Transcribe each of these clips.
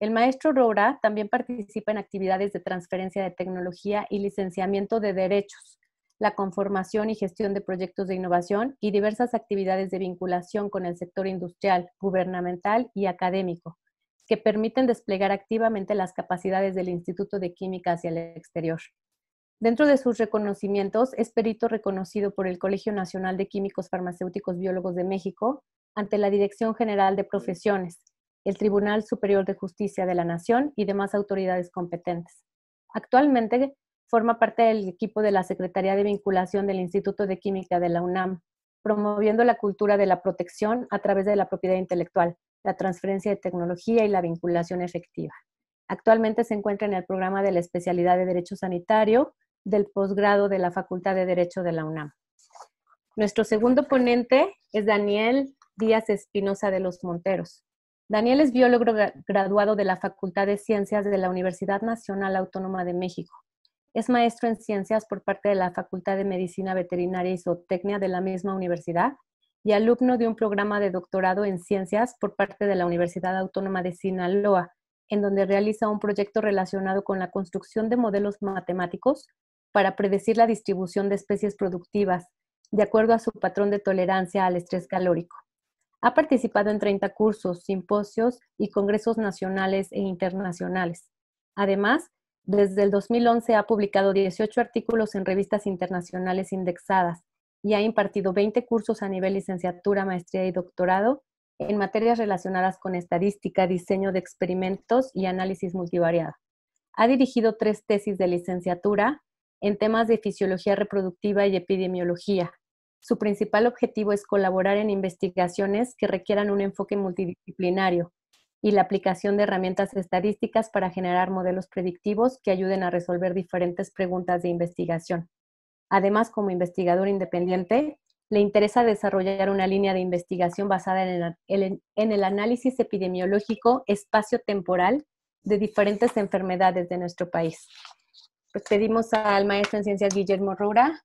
El maestro Roura también participa en actividades de transferencia de tecnología y licenciamiento de derechos, la conformación y gestión de proyectos de innovación y diversas actividades de vinculación con el sector industrial, gubernamental y académico, que permiten desplegar activamente las capacidades del Instituto de Química hacia el exterior. Dentro de sus reconocimientos, es perito reconocido por el Colegio Nacional de Químicos Farmacéuticos Biólogos de México ante la Dirección General de Profesiones, el Tribunal Superior de Justicia de la Nación y demás autoridades competentes. Actualmente forma parte del equipo de la Secretaría de Vinculación del Instituto de Química de la UNAM, promoviendo la cultura de la protección a través de la propiedad intelectual, la transferencia de tecnología y la vinculación efectiva. Actualmente se encuentra en el programa de la especialidad de Derecho Sanitario del posgrado de la Facultad de Derecho de la UNAM. Nuestro segundo ponente es Daniel Díaz Espinosa de los Monteros. Daniel es biólogo graduado de la Facultad de Ciencias de la Universidad Nacional Autónoma de México. Es maestro en ciencias por parte de la Facultad de Medicina Veterinaria y Zootecnia de la misma universidad y alumno de un programa de doctorado en ciencias por parte de la Universidad Autónoma de Sinaloa, en donde realiza un proyecto relacionado con la construcción de modelos matemáticos para predecir la distribución de especies productivas, de acuerdo a su patrón de tolerancia al estrés calórico. Ha participado en 30 cursos, simposios y congresos nacionales e internacionales. Además, desde el 2011 ha publicado 18 artículos en revistas internacionales indexadas y ha impartido 20 cursos a nivel licenciatura, maestría y doctorado en materias relacionadas con estadística, diseño de experimentos y análisis multivariado. Ha dirigido 3 tesis de licenciatura en temas de fisiología reproductiva y epidemiología. Su principal objetivo es colaborar en investigaciones que requieran un enfoque multidisciplinario y la aplicación de herramientas estadísticas para generar modelos predictivos que ayuden a resolver diferentes preguntas de investigación. Además, como investigador independiente, le interesa desarrollar una línea de investigación basada en el análisis epidemiológico espacio-temporal de diferentes enfermedades de nuestro país. Pues pedimos al maestro en ciencias Guillermo Roura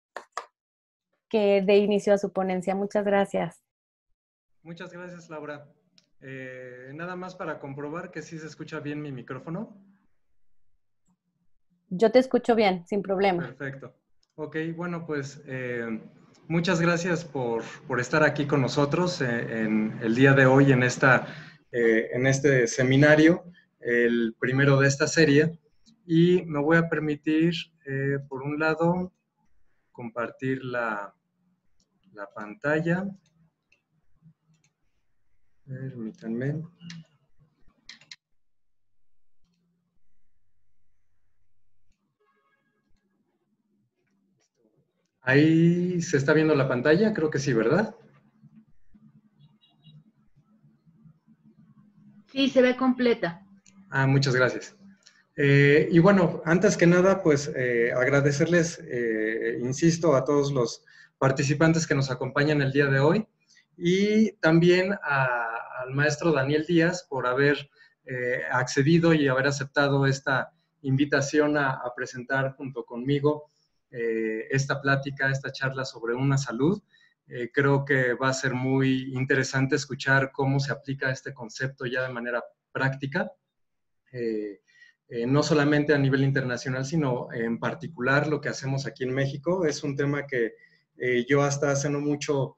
que dé inicio a su ponencia. Muchas gracias. Muchas gracias, Laura. Nada más para comprobar que sí se escucha bien mi micrófono. Yo te escucho bien, sin problema. Perfecto. Ok, bueno, pues muchas gracias por estar aquí con nosotros en el día de hoy en este seminario, el primero de esta serie. Y me voy a permitir, por un lado, compartir la pantalla. Permítanme. Ahí se está viendo la pantalla, creo que sí, ¿verdad? Sí, se ve completa. Muchas gracias. Y bueno, antes que nada, pues agradecerles, insisto, a todos los participantes que nos acompañan el día de hoy y también al maestro Daniel Díaz por haber accedido y haber aceptado esta invitación a presentar junto conmigo esta plática, esta charla sobre una salud. Creo que va a ser muy interesante escuchar cómo se aplica este concepto ya de manera práctica. No solamente a nivel internacional, sino en particular lo que hacemos aquí en México. Es un tema que yo hasta hace no mucho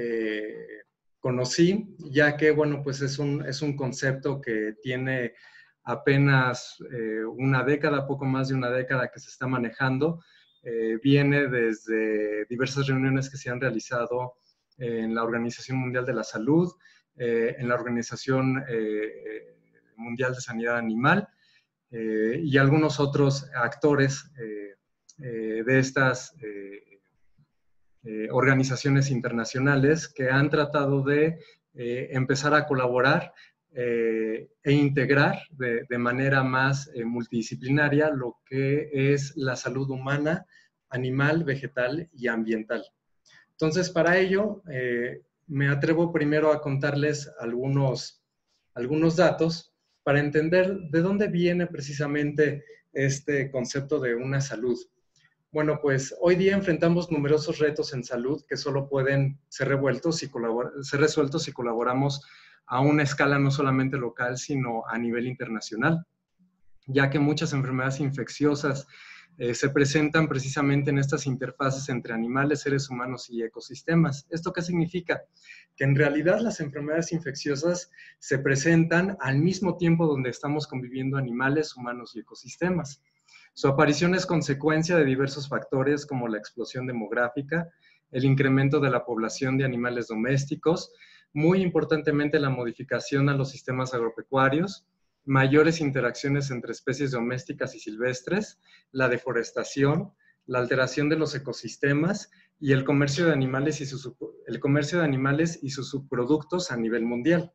conocí, ya que, bueno, pues es un concepto que tiene apenas una década, poco más de una década que se está manejando. Viene desde diversas reuniones que se han realizado en la Organización Mundial de la Salud, en la Organización Mundial de Sanidad Animal, y algunos otros actores de estas organizaciones internacionales que han tratado de empezar a colaborar e integrar de manera más multidisciplinaria lo que es la salud humana, animal, vegetal y ambiental. Entonces, para ello, me atrevo primero a contarles algunos datos para entender de dónde viene precisamente este concepto de una salud. Bueno, pues hoy día enfrentamos numerosos retos en salud que solo pueden ser resueltos si colaboramos a una escala no solamente local, sino a nivel internacional, ya que muchas enfermedades infecciosas se presentan precisamente en estas interfaces entre animales, seres humanos y ecosistemas. ¿Esto qué significa? Que en realidad las enfermedades infecciosas se presentan al mismo tiempo donde estamos conviviendo animales, humanos y ecosistemas. Su aparición es consecuencia de diversos factores como la explosión demográfica, el incremento de la población de animales domésticos, muy importantemente la modificación a los sistemas agropecuarios, mayores interacciones entre especies domésticas y silvestres, la deforestación, la alteración de los ecosistemas y el comercio de animales y sus subproductos a nivel mundial.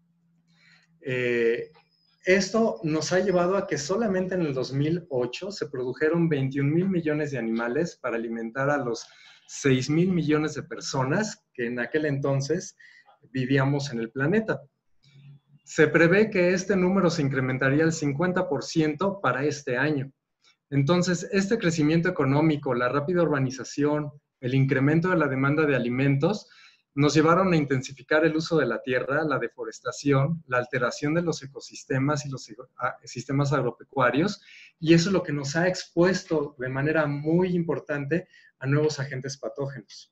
Esto nos ha llevado a que solamente en el 2008 se produjeron 21,000 millones de animales para alimentar a los 6,000 millones de personas que en aquel entonces vivíamos en el planeta. Se prevé que este número se incrementaría al 50% para este año. Entonces, este crecimiento económico, la rápida urbanización, el incremento de la demanda de alimentos, nos llevaron a intensificar el uso de la tierra, la deforestación, la alteración de los ecosistemas y los sistemas agropecuarios, y eso es lo que nos ha expuesto de manera muy importante a nuevos agentes patógenos.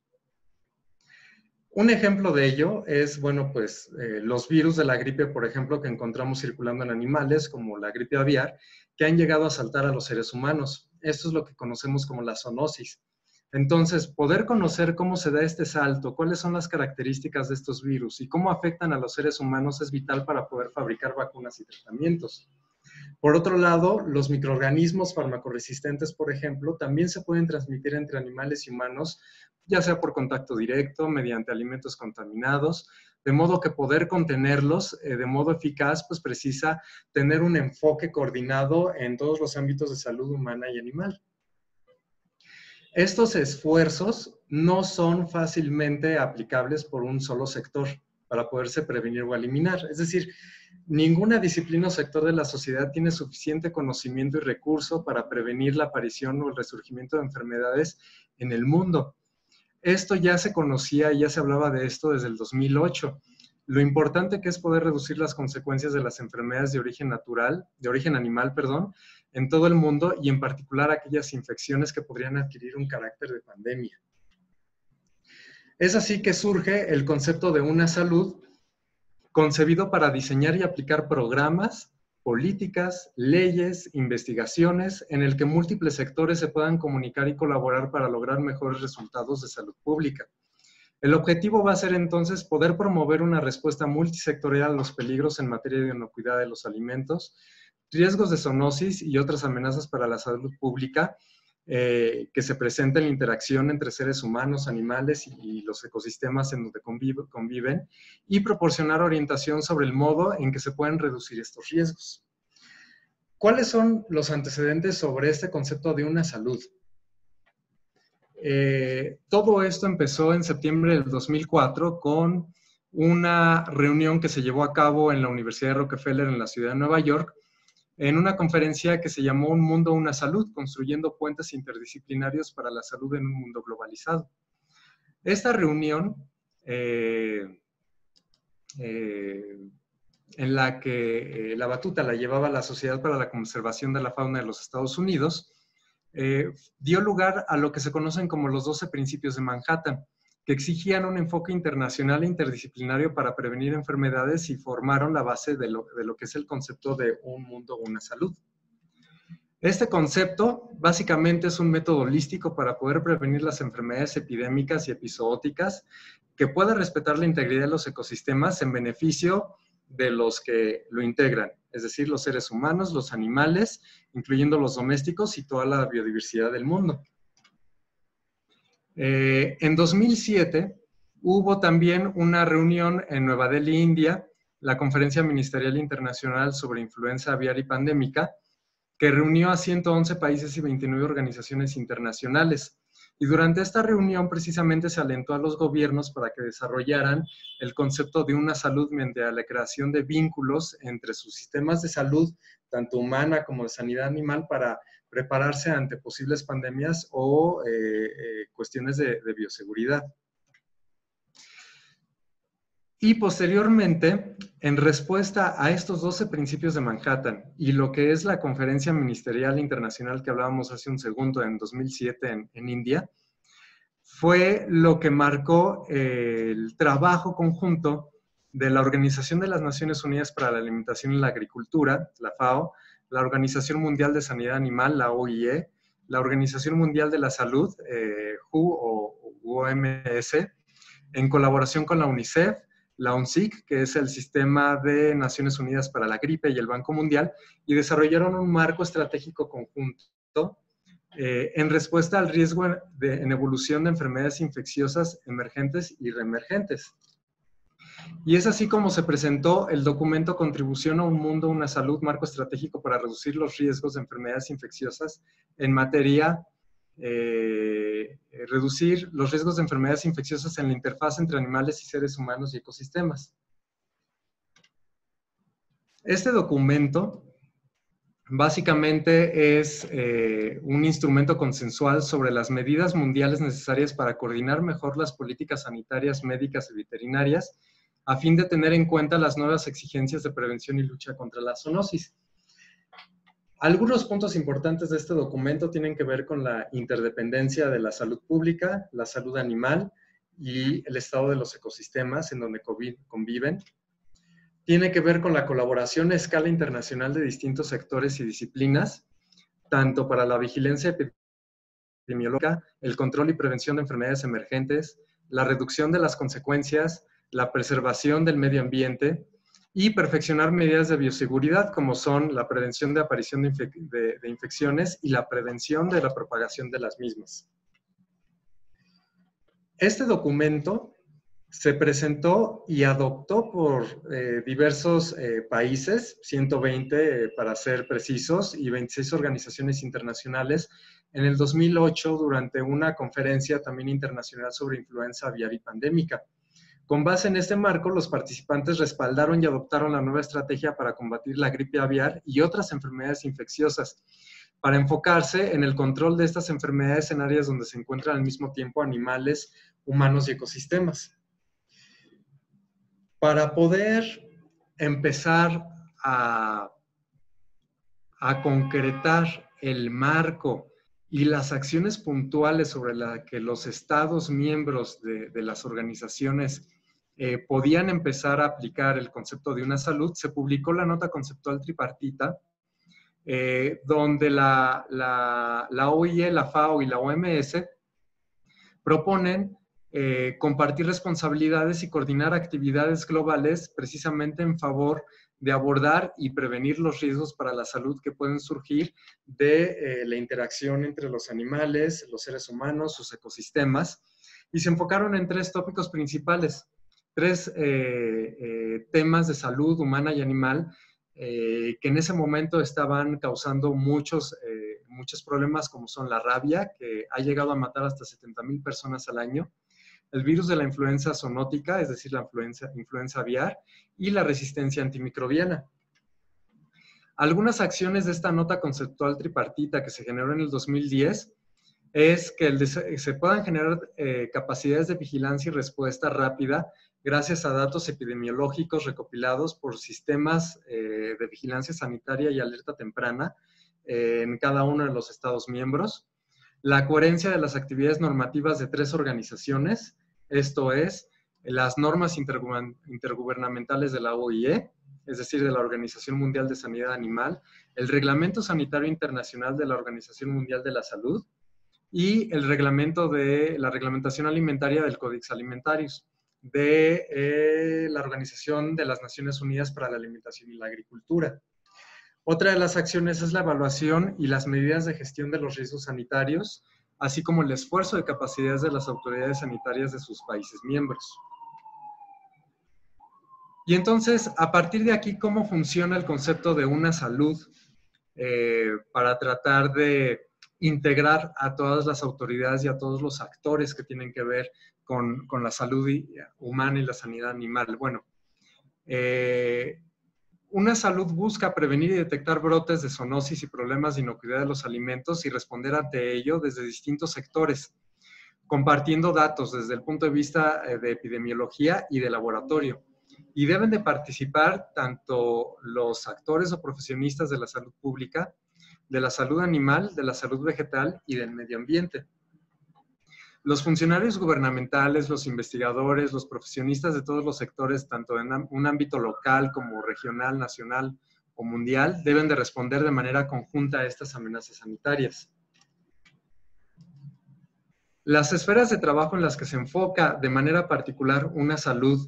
Un ejemplo de ello es, bueno, pues los virus de la gripe, por ejemplo, que encontramos circulando en animales, como la gripe aviar, que han llegado a asaltar a los seres humanos. Esto es lo que conocemos como la zoonosis. Entonces, poder conocer cómo se da este salto, cuáles son las características de estos virus y cómo afectan a los seres humanos es vital para poder fabricar vacunas y tratamientos. Por otro lado, los microorganismos farmacoresistentes, por ejemplo, también se pueden transmitir entre animales y humanos, ya sea por contacto directo, mediante alimentos contaminados, de modo que poder contenerlos de modo eficaz, pues precisa tener un enfoque coordinado en todos los ámbitos de salud humana y animal. Estos esfuerzos no son fácilmente aplicables por un solo sector para poderse prevenir o eliminar. Es decir, ninguna disciplina o sector de la sociedad tiene suficiente conocimiento y recurso para prevenir la aparición o el resurgimiento de enfermedades en el mundo. Esto ya se conocía y ya se hablaba de esto desde el 2008. Lo importante que es poder reducir las consecuencias de las enfermedades de origen animal, en todo el mundo y en particular aquellas infecciones que podrían adquirir un carácter de pandemia. Es así que surge el concepto de una salud concebido para diseñar y aplicar programas, políticas, leyes, investigaciones, en el que múltiples sectores se puedan comunicar y colaborar para lograr mejores resultados de salud pública. El objetivo va a ser entonces poder promover una respuesta multisectorial a los peligros en materia de inocuidad de los alimentos, riesgos de zoonosis y otras amenazas para la salud pública que se presenta en la interacción entre seres humanos, animales y los ecosistemas en donde conviven, y proporcionar orientación sobre el modo en que se pueden reducir estos riesgos. ¿Cuáles son los antecedentes sobre este concepto de una salud? Todo esto empezó en septiembre del 2004 con una reunión que se llevó a cabo en la Universidad de Rockefeller en la ciudad de Nueva York, en una conferencia que se llamó Un Mundo, Una Salud, construyendo puentes interdisciplinarios para la salud en un mundo globalizado. Esta reunión, en la que la batuta la llevaba la Sociedad para la Conservación de la Fauna de los Estados Unidos, dio lugar a lo que se conocen como los 12 principios de Manhattan, que exigían un enfoque internacional e interdisciplinario para prevenir enfermedades y formaron la base de lo que es el concepto de un mundo, una salud. Este concepto básicamente es un método holístico para poder prevenir las enfermedades epidémicas y episóticas que pueda respetar la integridad de los ecosistemas en beneficio de los que lo integran, es decir, los seres humanos, los animales, incluyendo los domésticos y toda la biodiversidad del mundo. En 2007 hubo también una reunión en Nueva Delhi, India, la Conferencia Ministerial Internacional sobre Influenza Aviar y Pandémica, que reunió a 111 países y 29 organizaciones internacionales. Y durante esta reunión precisamente se alentó a los gobiernos para que desarrollaran el concepto de una salud mediante la creación de vínculos entre sus sistemas de salud, tanto humana como de sanidad animal, para prepararse ante posibles pandemias o cuestiones de bioseguridad. Y posteriormente, en respuesta a estos 12 principios de Manhattan y lo que es la Conferencia Ministerial Internacional que hablábamos hace un segundo en 2007 en India, fue lo que marcó el trabajo conjunto de la Organización de las Naciones Unidas para la Alimentación y la Agricultura, la FAO, la Organización Mundial de Sanidad Animal, la OIE, la Organización Mundial de la Salud, WHO o OMS, en colaboración con la UNICEF, la UNSIC, que es el Sistema de Naciones Unidas para la Gripe, y el Banco Mundial, y desarrollaron un marco estratégico conjunto en respuesta al riesgo en evolución de enfermedades infecciosas emergentes y reemergentes. Y es así como se presentó el documento Contribución a un Mundo, una Salud, marco estratégico para reducir los riesgos de enfermedades infecciosas en materia reducir los riesgos de enfermedades infecciosas en la interfaz entre animales y seres humanos y ecosistemas. Este documento básicamente es un instrumento consensual sobre las medidas mundiales necesarias para coordinar mejor las políticas sanitarias, médicas y veterinarias a fin de tener en cuenta las nuevas exigencias de prevención y lucha contra la zoonosis. Algunos puntos importantes de este documento tienen que ver con la interdependencia de la salud pública, la salud animal y el estado de los ecosistemas en donde conviven. Tiene que ver con la colaboración a escala internacional de distintos sectores y disciplinas, tanto para la vigilancia epidemiológica, el control y prevención de enfermedades emergentes, la reducción de las consecuencias, la preservación del medio ambiente, y perfeccionar medidas de bioseguridad como son la prevención de aparición de infecciones y la prevención de la propagación de las mismas. Este documento se presentó y adoptó por diversos países, 120 para ser precisos, y 26 organizaciones internacionales en el 2008 durante una conferencia también internacional sobre influenza aviar y pandémica. Con base en este marco, los participantes respaldaron y adoptaron la nueva estrategia para combatir la gripe aviar y otras enfermedades infecciosas, para enfocarse en el control de estas enfermedades en áreas donde se encuentran al mismo tiempo animales, humanos y ecosistemas. Para poder empezar a concretar el marco y las acciones puntuales sobre las que los estados miembros de las organizaciones podían empezar a aplicar el concepto de una salud, se publicó la nota conceptual tripartita, donde la OIE, la FAO y la OMS proponen compartir responsabilidades y coordinar actividades globales precisamente en favor de abordar y prevenir los riesgos para la salud que pueden surgir de la interacción entre los animales, los seres humanos, sus ecosistemas, y se enfocaron en 3 tópicos principales, 3 temas de salud humana y animal que en ese momento estaban causando muchos problemas, como son la rabia, que ha llegado a matar hasta 70,000 personas al año, el virus de la influenza zoonótica, es decir, la influenza aviar, y la resistencia antimicrobiana. Algunas acciones de esta nota conceptual tripartita que se generó en el 2010 es que se puedan generar capacidades de vigilancia y respuesta rápida gracias a datos epidemiológicos recopilados por sistemas de vigilancia sanitaria y alerta temprana en cada uno de los Estados miembros. La coherencia de las actividades normativas de 3 organizaciones, esto es, las normas intergubernamentales de la OIE, es decir, de la Organización Mundial de Sanidad Animal, el Reglamento Sanitario Internacional de la Organización Mundial de la Salud y el reglamento de la reglamentación alimentaria del Codex Alimentarius de la Organización de las Naciones Unidas para la Alimentación y la Agricultura. Otra de las acciones es la evaluación y las medidas de gestión de los riesgos sanitarios, así como el esfuerzo de capacidades de las autoridades sanitarias de sus países miembros. Y entonces, a partir de aquí, ¿cómo funciona el concepto de una salud para tratar de integrar a todas las autoridades y a todos los actores que tienen que ver con la salud humana y la sanidad animal? Bueno, una salud busca prevenir y detectar brotes de zoonosis y problemas de inocuidad de los alimentos y responder ante ello desde distintos sectores, compartiendo datos desde el punto de vista de epidemiología y de laboratorio. Y deben de participar tanto los actores o profesionistas de la salud pública, de la salud animal, de la salud vegetal y del medio ambiente. Los funcionarios gubernamentales, los investigadores, los profesionistas de todos los sectores, tanto en un ámbito local como regional, nacional o mundial, deben de responder de manera conjunta a estas amenazas sanitarias. Las esferas de trabajo en las que se enfoca de manera particular una salud,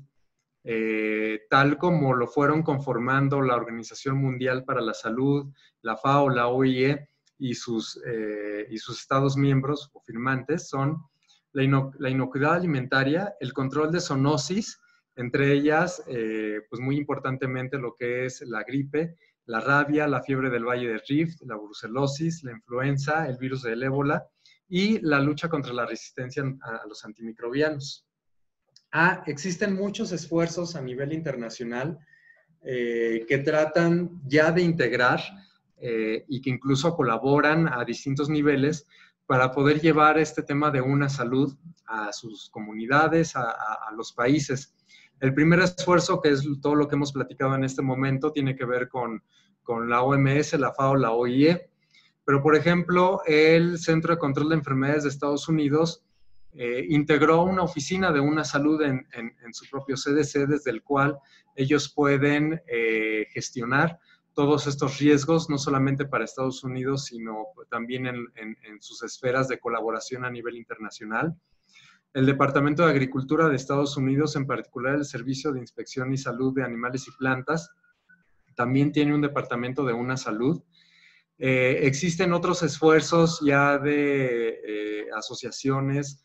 tal como lo fueron conformando la Organización Mundial para la Salud, la FAO, la OIE y sus estados miembros o firmantes, son la inocuidad alimentaria, el control de zoonosis, entre ellas, pues muy importantemente lo que es la gripe, la rabia, la fiebre del Valle del Rift, la brucelosis, la influenza, el virus del ébola y la lucha contra la resistencia a los antimicrobianos. Existen muchos esfuerzos a nivel internacional que tratan ya de integrar y que incluso colaboran a distintos niveles para poder llevar este tema de una salud a sus comunidades, a los países. El primer esfuerzo, que es todo lo que hemos platicado en este momento, tiene que ver con la OMS, la FAO, la OIE. Pero, por ejemplo, el Centro de Control de Enfermedades de Estados Unidos integró una oficina de una salud en su propio CDC, desde el cual ellos pueden gestionar todos estos riesgos, no solamente para Estados Unidos, sino también en sus esferas de colaboración a nivel internacional. El Departamento de Agricultura de Estados Unidos, en particular el Servicio de Inspección y Salud de Animales y Plantas, también tiene un departamento de una salud. Existen otros esfuerzos ya de asociaciones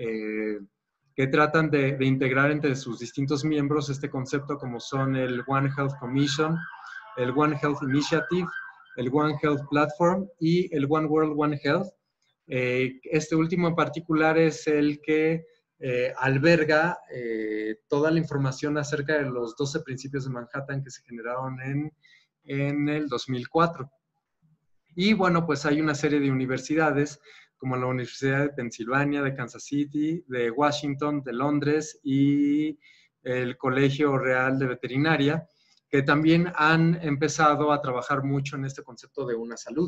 que tratan de integrar entre sus distintos miembros este concepto, como son el One Health Commission, el One Health Initiative, el One Health Platform y el One World, One Health. Este último en particular es el que alberga toda la información acerca de los 12 principios de Manhattan que se generaron en el 2004. Y bueno, pues hay una serie de universidades como la Universidad de Pensilvania, de Kansas City, de Washington, de Londres y el Colegio Real de Veterinaria, que también han empezado a trabajar mucho en este concepto de una salud.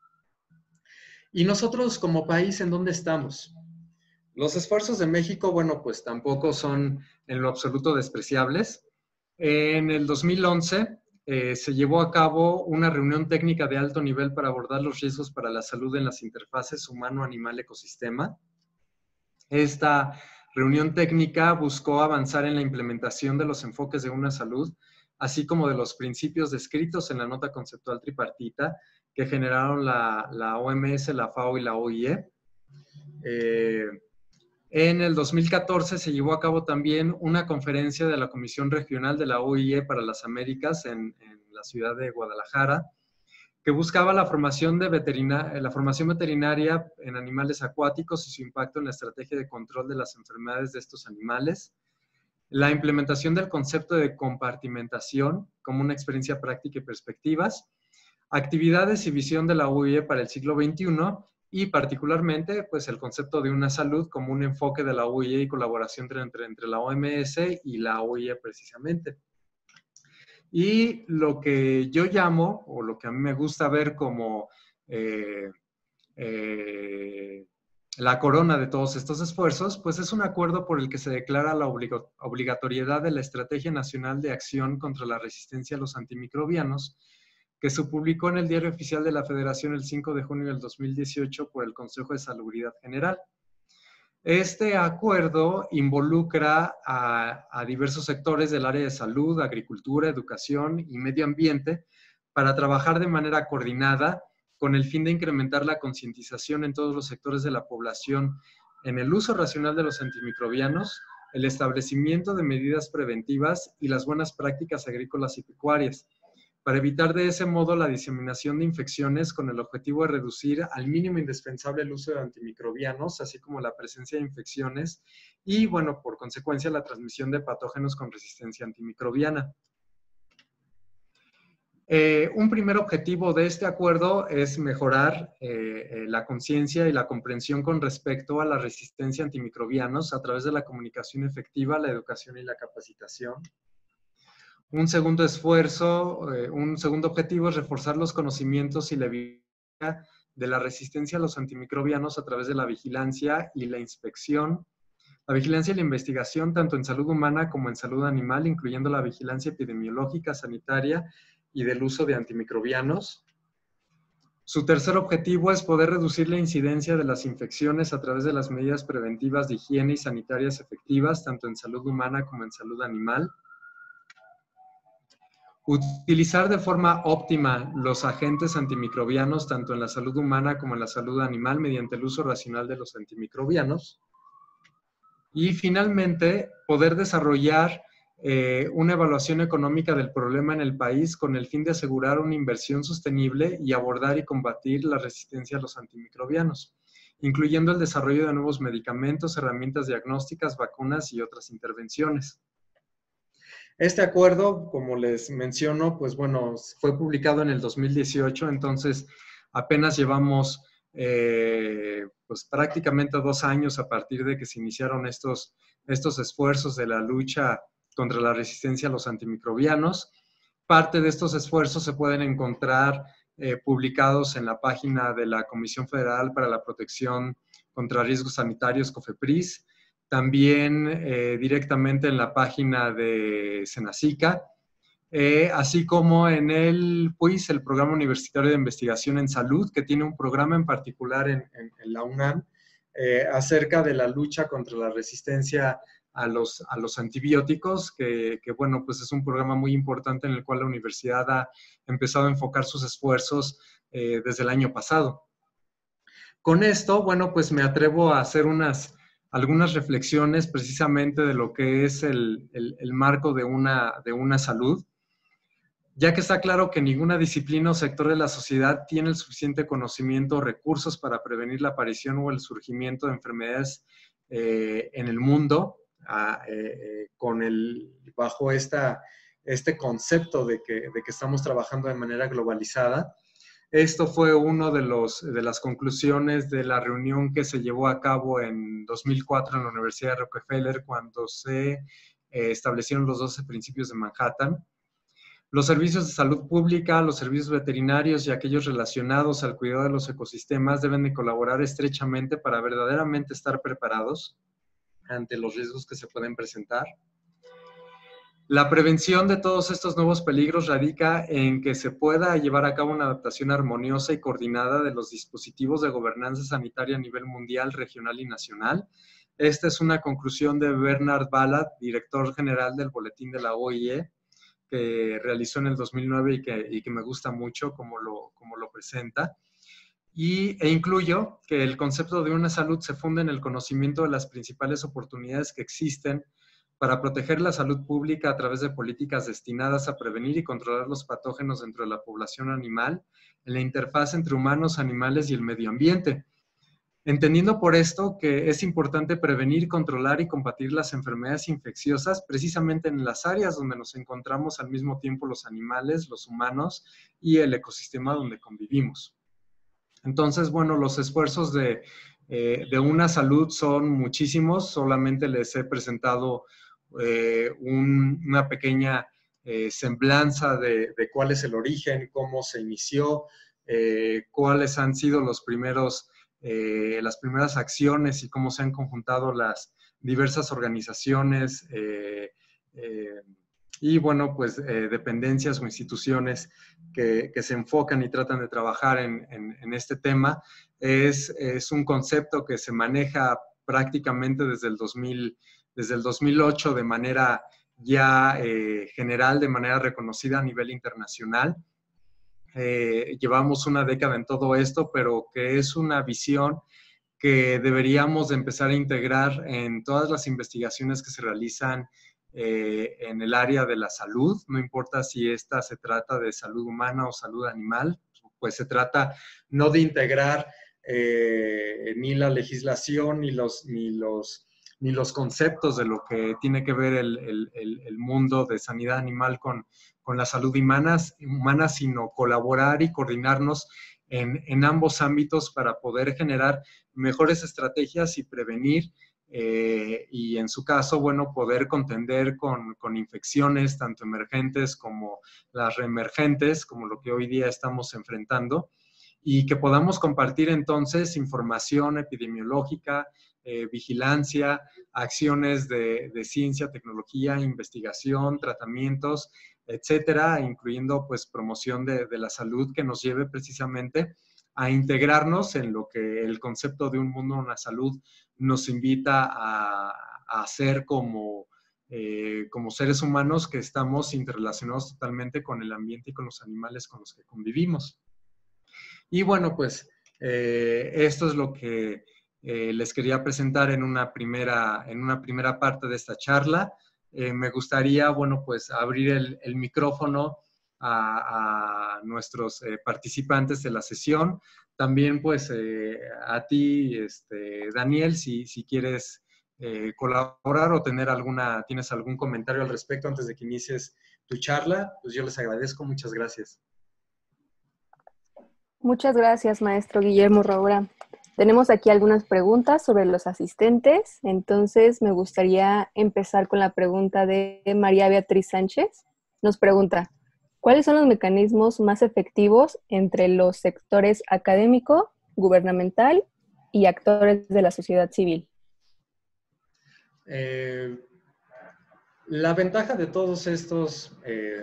¿Y nosotros como país en dónde estamos? Los esfuerzos de México, bueno, pues tampoco son en lo absoluto despreciables. En el 2011 se llevó a cabo una reunión técnica de alto nivel para abordar los riesgos para la salud en las interfaces humano-animal-ecosistema. Esta reunión técnica buscó avanzar en la implementación de los enfoques de una salud, así como de los principios descritos en la nota conceptual tripartita que generaron la OMS, la FAO y la OIE. En el 2014 se llevó a cabo también una conferencia de la Comisión Regional de la OIE para las Américas en la ciudad de Guadalajara, que buscaba la formación veterinaria en animales acuáticos y su impacto en la estrategia de control de las enfermedades de estos animales, la implementación del concepto de compartimentación como una experiencia práctica y perspectivas, actividades y visión de la OIE para el siglo XXI, y particularmente pues, el concepto de una salud como un enfoque de la OIE y colaboración entre la OMS y la OIE precisamente. Y lo que yo llamo, o lo que a mí me gusta ver como la corona de todos estos esfuerzos, pues es un acuerdo por el que se declara la obligatoriedad de la Estrategia Nacional de Acción contra la Resistencia a los Antimicrobianos, que se publicó en el Diario Oficial de la Federación el 5 de junio del 2018 por el Consejo de Salubridad General. Este acuerdo involucra a diversos sectores del área de salud, agricultura, educación y medio ambiente para trabajar de manera coordinada con el fin de incrementar la concientización en todos los sectores de la población en el uso racional de los antimicrobianos, el establecimiento de medidas preventivas y las buenas prácticas agrícolas y pecuarias, para evitar de ese modo la diseminación de infecciones con el objetivo de reducir al mínimo indispensable el uso de antimicrobianos, así como la presencia de infecciones y, bueno, por consecuencia, la transmisión de patógenos con resistencia antimicrobiana. Un primer objetivo de este acuerdo es mejorar la conciencia y la comprensión con respecto a la resistencia a antimicrobianos a través de la comunicación efectiva, la educación y la capacitación. Un segundo objetivo es reforzar los conocimientos y la evidencia de la resistencia a los antimicrobianos a través de la vigilancia y la inspección. La vigilancia y la investigación tanto en salud humana como en salud animal, incluyendo la vigilancia epidemiológica, sanitaria y del uso de antimicrobianos. Su tercer objetivo es poder reducir la incidencia de las infecciones a través de las medidas preventivas de higiene y sanitarias efectivas, tanto en salud humana como en salud animal. Utilizar de forma óptima los agentes antimicrobianos, tanto en la salud humana como en la salud animal, mediante el uso racional de los antimicrobianos. Y finalmente, poder desarrollar una evaluación económica del problema en el país con el fin de asegurar una inversión sostenible y abordar y combatir la resistencia a los antimicrobianos, incluyendo el desarrollo de nuevos medicamentos, herramientas diagnósticas, vacunas y otras intervenciones. Este acuerdo, como les menciono, pues bueno, fue publicado en el 2018, entonces apenas llevamos pues prácticamente 2 años a partir de que se iniciaron estos esfuerzos de la lucha contra la resistencia a los antimicrobianos. Parte de estos esfuerzos se pueden encontrar publicados en la página de la Comisión Federal para la Protección contra Riesgos Sanitarios, COFEPRIS, también directamente en la página de Senacica, así como en el PUIS, el Programa Universitario de Investigación en Salud, que tiene un programa en particular en la UNAM acerca de la lucha contra la resistencia a los antibióticos, que bueno, pues es un programa muy importante en el cual la universidad ha empezado a enfocar sus esfuerzos desde el año pasado. Con esto, bueno, pues me atrevo a hacer algunas reflexiones precisamente de lo que es el marco de una salud, ya que está claro que ninguna disciplina o sector de la sociedad tiene el suficiente conocimiento o recursos para prevenir la aparición o el surgimiento de enfermedades en el mundo, bajo este concepto de que estamos trabajando de manera globalizada. Esto fue una de las conclusiones de la reunión que se llevó a cabo en 2004 en la Universidad de Rockefeller, cuando se establecieron los 12 principios de Manhattan. Los servicios de salud pública, los servicios veterinarios y aquellos relacionados al cuidado de los ecosistemas deben de colaborar estrechamente para verdaderamente estar preparados ante los riesgos que se pueden presentar. La prevención de todos estos nuevos peligros radica en que se pueda llevar a cabo una adaptación armoniosa y coordinada de los dispositivos de gobernanza sanitaria a nivel mundial, regional y nacional. Esta es una conclusión de Bernard Ballat, director general del Boletín de la OIE, que realizó en el 2009 y que me gusta mucho como lo presenta. E incluyo que el concepto de una salud se funda en el conocimiento de las principales oportunidades que existen para proteger la salud pública a través de políticas destinadas a prevenir y controlar los patógenos dentro de la población animal, en la interfaz entre humanos, animales y el medio ambiente. Entendiendo por esto que es importante prevenir, controlar y combatir las enfermedades infecciosas precisamente en las áreas donde nos encontramos al mismo tiempo los animales, los humanos y el ecosistema donde convivimos. Entonces, bueno, los esfuerzos de una salud son muchísimos. Solamente les he presentado una pequeña semblanza de cuál es el origen, cómo se inició, cuáles han sido las primeras acciones y cómo se han conjuntado las diversas organizaciones y, bueno, pues dependencias o instituciones que se enfocan y tratan de trabajar en este tema. Es un concepto que se maneja prácticamente desde el 2008 de manera ya general, de manera reconocida a nivel internacional. Llevamos una década en todo esto, pero que es una visión que deberíamos de empezar a integrar en todas las investigaciones que se realizan en el área de la salud. No importa si esta se trata de salud humana o salud animal, pues se trata no de integrar ni la legislación ni los ni los conceptos de lo que tiene que ver el mundo de sanidad animal con la salud humana, sino colaborar y coordinarnos en ambos ámbitos para poder generar mejores estrategias y prevenir, y en su caso, bueno, poder contender con infecciones tanto emergentes como las reemergentes, como lo que hoy día estamos enfrentando, y que podamos compartir entonces información epidemiológica, vigilancia, acciones de ciencia, tecnología, investigación, tratamientos, etcétera, incluyendo pues promoción de la salud que nos lleve precisamente a integrarnos en lo que el concepto de un mundo, una salud, nos invita a hacer como seres humanos que estamos interrelacionados totalmente con el ambiente y con los animales con los que convivimos. Y bueno, pues esto es lo que les quería presentar en una primera parte de esta charla. Me gustaría, bueno, pues abrir el micrófono a nuestros participantes de la sesión. También, pues, a ti, Daniel, si quieres colaborar o tienes algún comentario al respecto antes de que inicies tu charla, pues yo les agradezco. Muchas gracias. Muchas gracias, maestro Guillermo Roura. Tenemos aquí algunas preguntas sobre los asistentes, entonces me gustaría empezar con la pregunta de María Beatriz Sánchez. Nos pregunta, ¿cuáles son los mecanismos más efectivos entre los sectores académico, gubernamental y actores de la sociedad civil? La ventaja de todos estos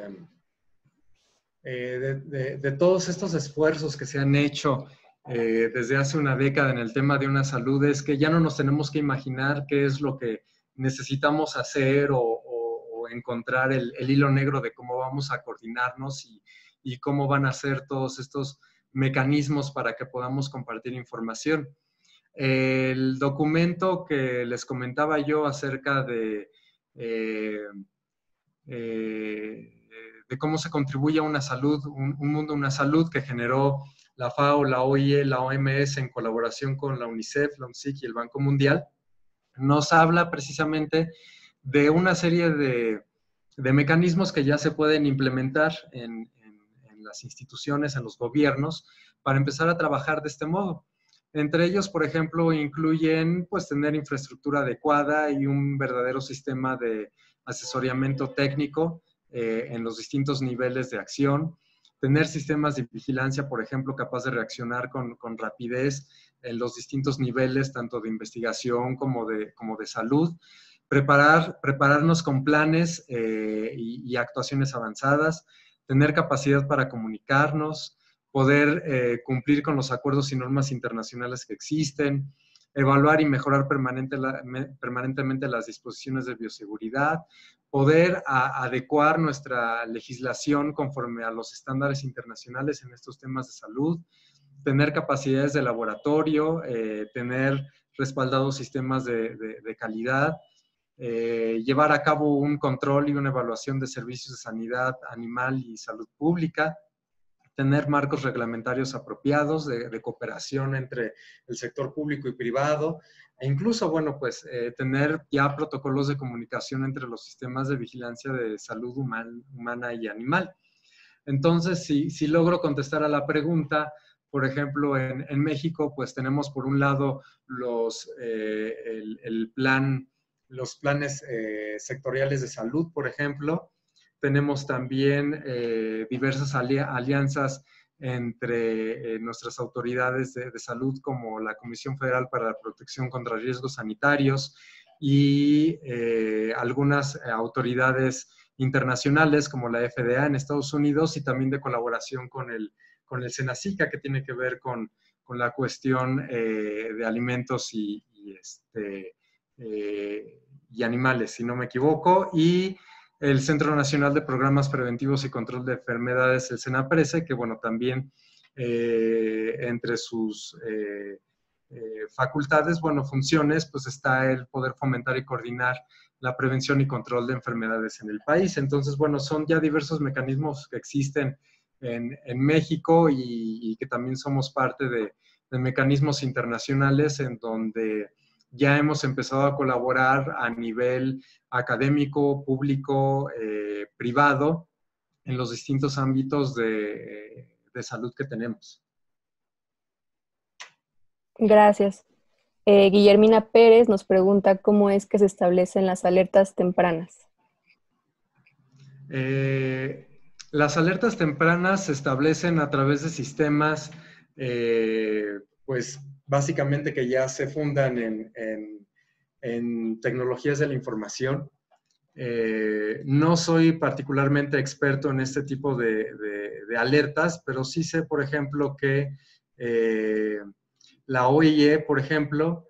de todos estos esfuerzos que se han hecho desde hace una década en el tema de una salud es que ya no nos tenemos que imaginar qué es lo que necesitamos hacer o encontrar el hilo negro de cómo vamos a coordinarnos y cómo van a ser todos estos mecanismos para que podamos compartir información. El documento que les comentaba yo acerca de cómo se contribuye a una salud, un mundo, una salud que generó la FAO, la OIE, la OMS en colaboración con la UNICEF, la UNSIC y el Banco Mundial, nos habla precisamente de una serie de mecanismos que ya se pueden implementar en las instituciones, en los gobiernos, para empezar a trabajar de este modo. Entre ellos, por ejemplo, incluyen pues tener infraestructura adecuada y un verdadero sistema de asesoramiento técnico en los distintos niveles de acción, tener sistemas de vigilancia, por ejemplo, capaz de reaccionar con rapidez en los distintos niveles, tanto de investigación como de salud, prepararnos con planes y actuaciones avanzadas, tener capacidad para comunicarnos, poder cumplir con los acuerdos y normas internacionales que existen, evaluar y mejorar permanentemente las disposiciones de bioseguridad, poder adecuar nuestra legislación conforme a los estándares internacionales en estos temas de salud, tener capacidades de laboratorio, tener respaldados sistemas de calidad, llevar a cabo un control y una evaluación de servicios de sanidad animal y salud pública, tener marcos reglamentarios apropiados de cooperación entre el sector público y privado, e incluso, bueno, pues tener ya protocolos de comunicación entre los sistemas de vigilancia de salud humana y animal. Entonces, si logro contestar a la pregunta, por ejemplo, en México, pues tenemos por un lado los planes sectoriales de salud, por ejemplo. Tenemos también diversas alianzas entre nuestras autoridades de salud, como la Comisión Federal para la Protección contra Riesgos Sanitarios y algunas autoridades internacionales, como la FDA en Estados Unidos, y también de colaboración con el SENACICA, que tiene que ver con la cuestión de alimentos y animales, si no me equivoco, y el Centro Nacional de Programas Preventivos y Control de Enfermedades, el CENAPRESE, que bueno, también entre sus facultades, bueno, funciones, pues está el poder fomentar y coordinar la prevención y control de enfermedades en el país. Entonces, bueno, son ya diversos mecanismos que existen en México y que también somos parte de mecanismos internacionales en donde ya hemos empezado a colaborar a nivel académico, público, privado, en los distintos ámbitos de salud que tenemos. Gracias. Guillermina Pérez nos pregunta cómo es que se establecen las alertas tempranas. Las alertas tempranas se establecen a través de sistemas, pues básicamente que ya se fundan en tecnologías de la información. No soy particularmente experto en este tipo de alertas, pero sí sé, por ejemplo, que la OIE, por ejemplo,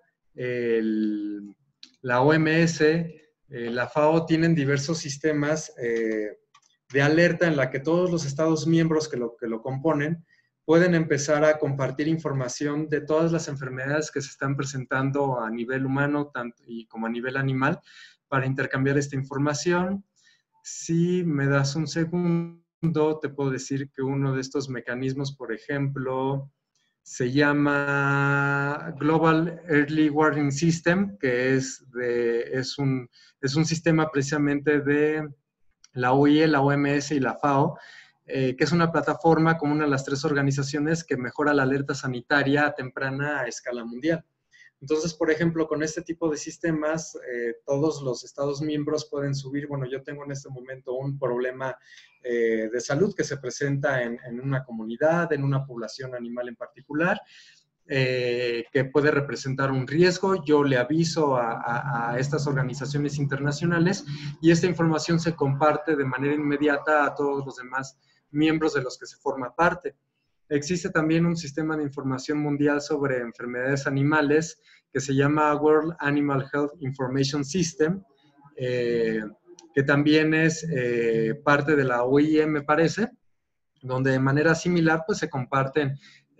la OMS, la FAO tienen diversos sistemas de alerta en la que todos los Estados miembros que lo componen pueden empezar a compartir información de todas las enfermedades que se están presentando a nivel humano tanto como a nivel animal para intercambiar esta información. Si me das un segundo, te puedo decir que uno de estos mecanismos, por ejemplo, se llama Global Early Warning System, que es un sistema precisamente de la OIE, la OMS y la FAO, que es una plataforma como una de las 3 organizaciones que mejora la alerta sanitaria temprana a escala mundial. Entonces, por ejemplo, con este tipo de sistemas, todos los Estados miembros pueden subir, bueno, yo tengo en este momento un problema de salud que se presenta en una comunidad, en una población animal en particular, que puede representar un riesgo. Yo le aviso a estas organizaciones internacionales y esta información se comparte de manera inmediata a todos los demás miembros de los que se forma parte. Existe también un sistema de información mundial sobre enfermedades animales que se llama World Animal Health Information System, que también es parte de la OIE, me parece, donde de manera similar pues, se comparten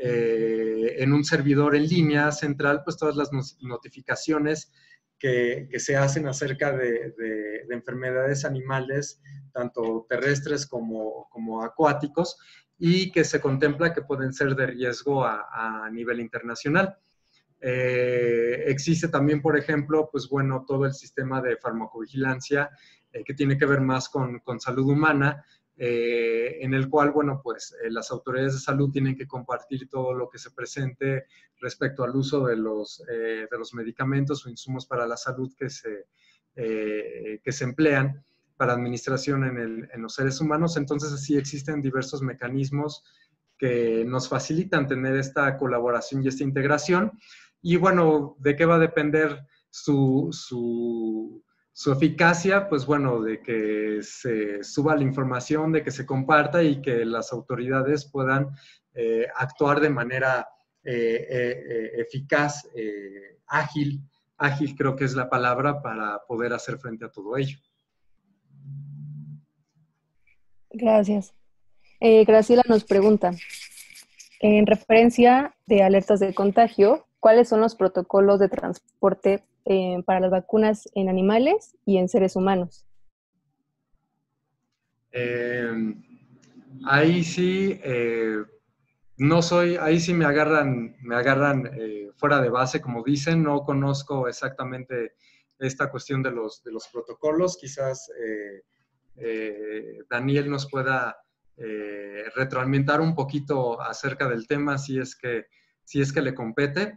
en un servidor en línea central pues, todas las notificaciones que se hacen acerca de enfermedades animales, tanto terrestres como acuáticos, y que se contempla que pueden ser de riesgo a nivel internacional. Existe también, por ejemplo, pues bueno, todo el sistema de farmacovigilancia que tiene que ver más con salud humana, en el cual, bueno, pues las autoridades de salud tienen que compartir todo lo que se presente respecto al uso de los medicamentos o insumos para la salud que se emplean para administración en los seres humanos. Entonces, sí existen diversos mecanismos que nos facilitan tener esta colaboración y esta integración. Y bueno, ¿de qué va a depender su eficacia? Pues bueno, de que se suba la información, de que se comparta y que las autoridades puedan actuar de manera eficaz, ágil creo que es la palabra, para poder hacer frente a todo ello. Gracias. Graciela nos pregunta, en referencia de alertas de contagio, ¿cuáles son los protocolos de transporte para las vacunas en animales y en seres humanos? Ahí sí, ahí sí me agarran fuera de base, como dicen. No conozco exactamente esta cuestión de los protocolos. Quizás Daniel nos pueda retroalimentar un poquito acerca del tema si es que le compete.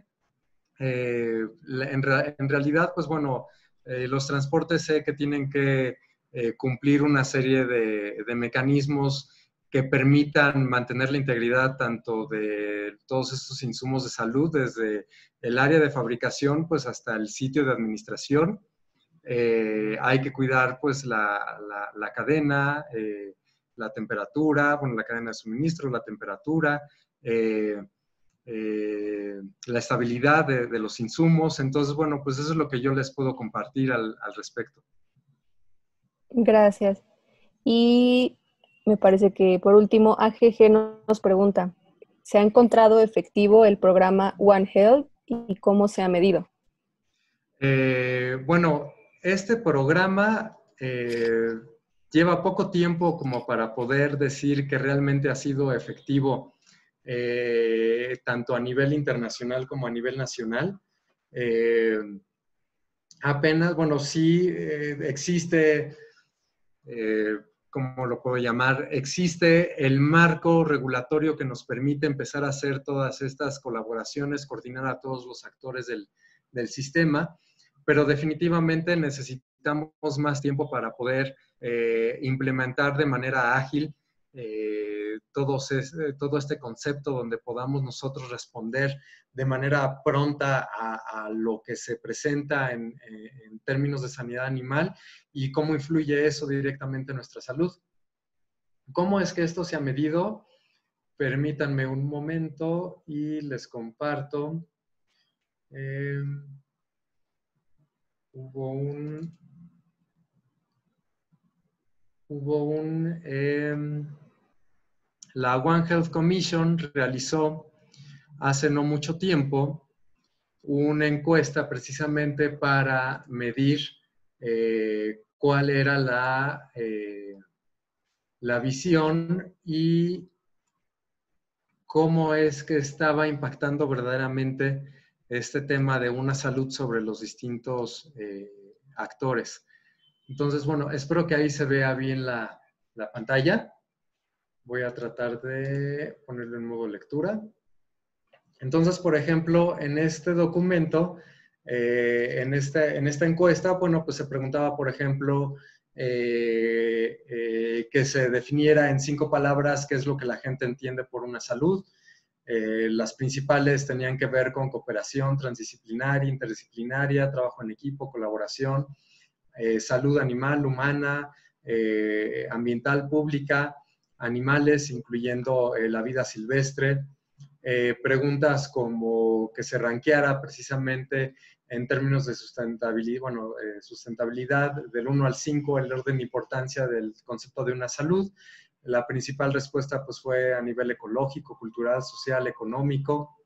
En realidad, pues bueno, los transportes sé que tienen que cumplir una serie de mecanismos que permitan mantener la integridad tanto de todos estos insumos de salud, desde el área de fabricación pues hasta el sitio de administración. Hay que cuidar pues la cadena, la temperatura, bueno, la cadena de suministro, la temperatura, la estabilidad de los insumos. Entonces, bueno, pues eso es lo que yo les puedo compartir al respecto. Gracias. Y me parece que por último, AGG nos pregunta, ¿se ha encontrado efectivo el programa One Health y cómo se ha medido? Bueno, este programa lleva poco tiempo como para poder decir que realmente ha sido efectivo tanto a nivel internacional como a nivel nacional. apenas, bueno, sí existe, ¿cómo lo puedo llamar? Existe el marco regulatorio que nos permite empezar a hacer todas estas colaboraciones, coordinar a todos los actores del sistema, pero definitivamente necesitamos más tiempo para poder implementar de manera ágil todo este concepto donde podamos nosotros responder de manera pronta a lo que se presenta en términos de sanidad animal y cómo influye eso directamente en nuestra salud. ¿Cómo es que esto se ha medido? Permítanme un momento y les comparto. La One Health Commission realizó hace no mucho tiempo una encuesta precisamente para medir cuál era la visión y cómo es que estaba impactando verdaderamente este tema de una salud sobre los distintos actores. Entonces, bueno, espero que ahí se vea bien la pantalla. Voy a tratar de ponerlo en modo lectura. Entonces, por ejemplo, en este documento, en esta encuesta, bueno, pues se preguntaba, por ejemplo, que se definiera en 5 palabras qué es lo que la gente entiende por una salud. Las principales tenían que ver con cooperación transdisciplinaria, interdisciplinaria, trabajo en equipo, colaboración, salud animal, humana, ambiental, pública, animales, incluyendo la vida silvestre. Preguntas como que se rankeara precisamente en términos de sustentabilidad, bueno, sustentabilidad del 1 al 5, el orden de importancia del concepto de una salud. La principal respuesta pues fue a nivel ecológico, cultural, social, económico.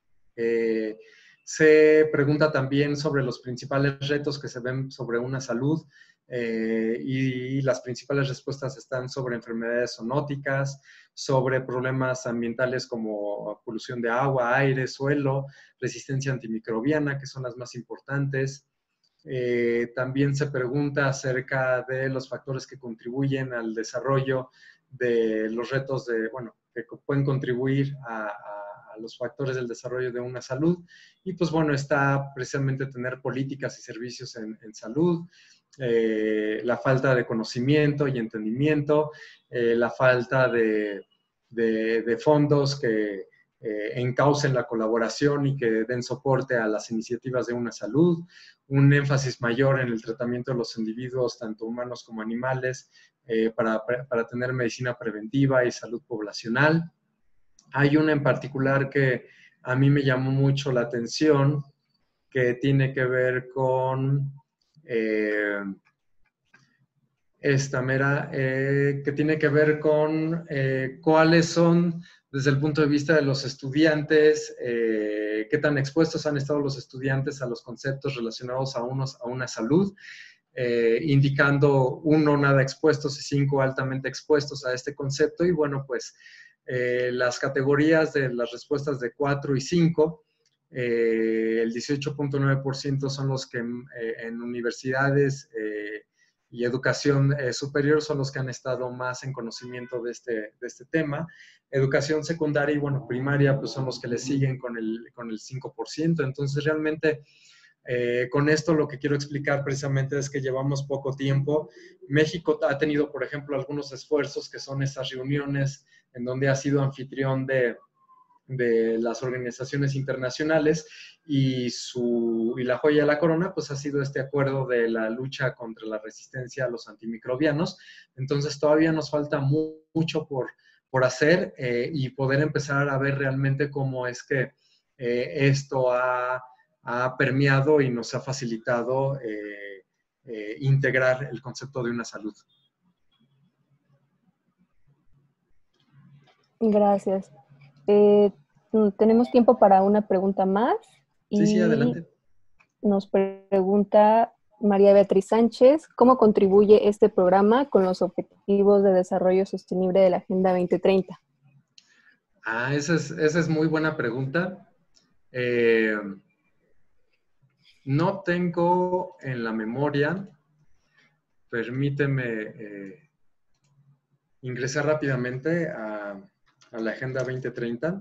Se pregunta también sobre los principales retos que se ven sobre una salud y las principales respuestas están sobre enfermedades zoonóticas, sobre problemas ambientales como polución de agua, aire, suelo, resistencia antimicrobiana, que son las más importantes. También se pregunta acerca de los factores que contribuyen al desarrollo de los retos que pueden contribuir a los factores del desarrollo de una salud. Y pues bueno, está precisamente tener políticas y servicios en salud, la falta de conocimiento y entendimiento, la falta de fondos que encaucen la colaboración y que den soporte a las iniciativas de una salud, un énfasis mayor en el tratamiento de los individuos, tanto humanos como animales, para tener medicina preventiva y salud poblacional. Hay una en particular que a mí me llamó mucho la atención, que tiene que ver con que tiene que ver con cuáles son, desde el punto de vista de los estudiantes, qué tan expuestos han estado los estudiantes a los conceptos relacionados a una salud, indicando 1, nada expuestos, y 5, altamente expuestos a este concepto. Y bueno, pues las categorías de las respuestas de 4 y 5, el 18.9% son los que en universidades y educación superior son los que han estado más en conocimiento de este tema. Educación secundaria y, bueno, primaria, pues son los que le siguen con el 5%. Entonces, realmente, con esto lo que quiero explicar precisamente es que llevamos poco tiempo. México ha tenido, por ejemplo, algunos esfuerzos que son esas reuniones en donde ha sido anfitrión de las organizaciones internacionales y la joya de la corona pues ha sido este acuerdo de la lucha contra la resistencia a los antimicrobianos. Entonces todavía nos falta mucho por hacer y poder empezar a ver realmente cómo es que esto ha permeado y nos ha facilitado integrar el concepto de una salud. Gracias. Tenemos tiempo para una pregunta más. Sí, adelante. Nos pregunta María Beatriz Sánchez, ¿cómo contribuye este programa con los Objetivos de Desarrollo Sostenible de la Agenda 2030? Esa es muy buena pregunta. no tengo en la memoria, permíteme ingresar rápidamente a la Agenda 2030.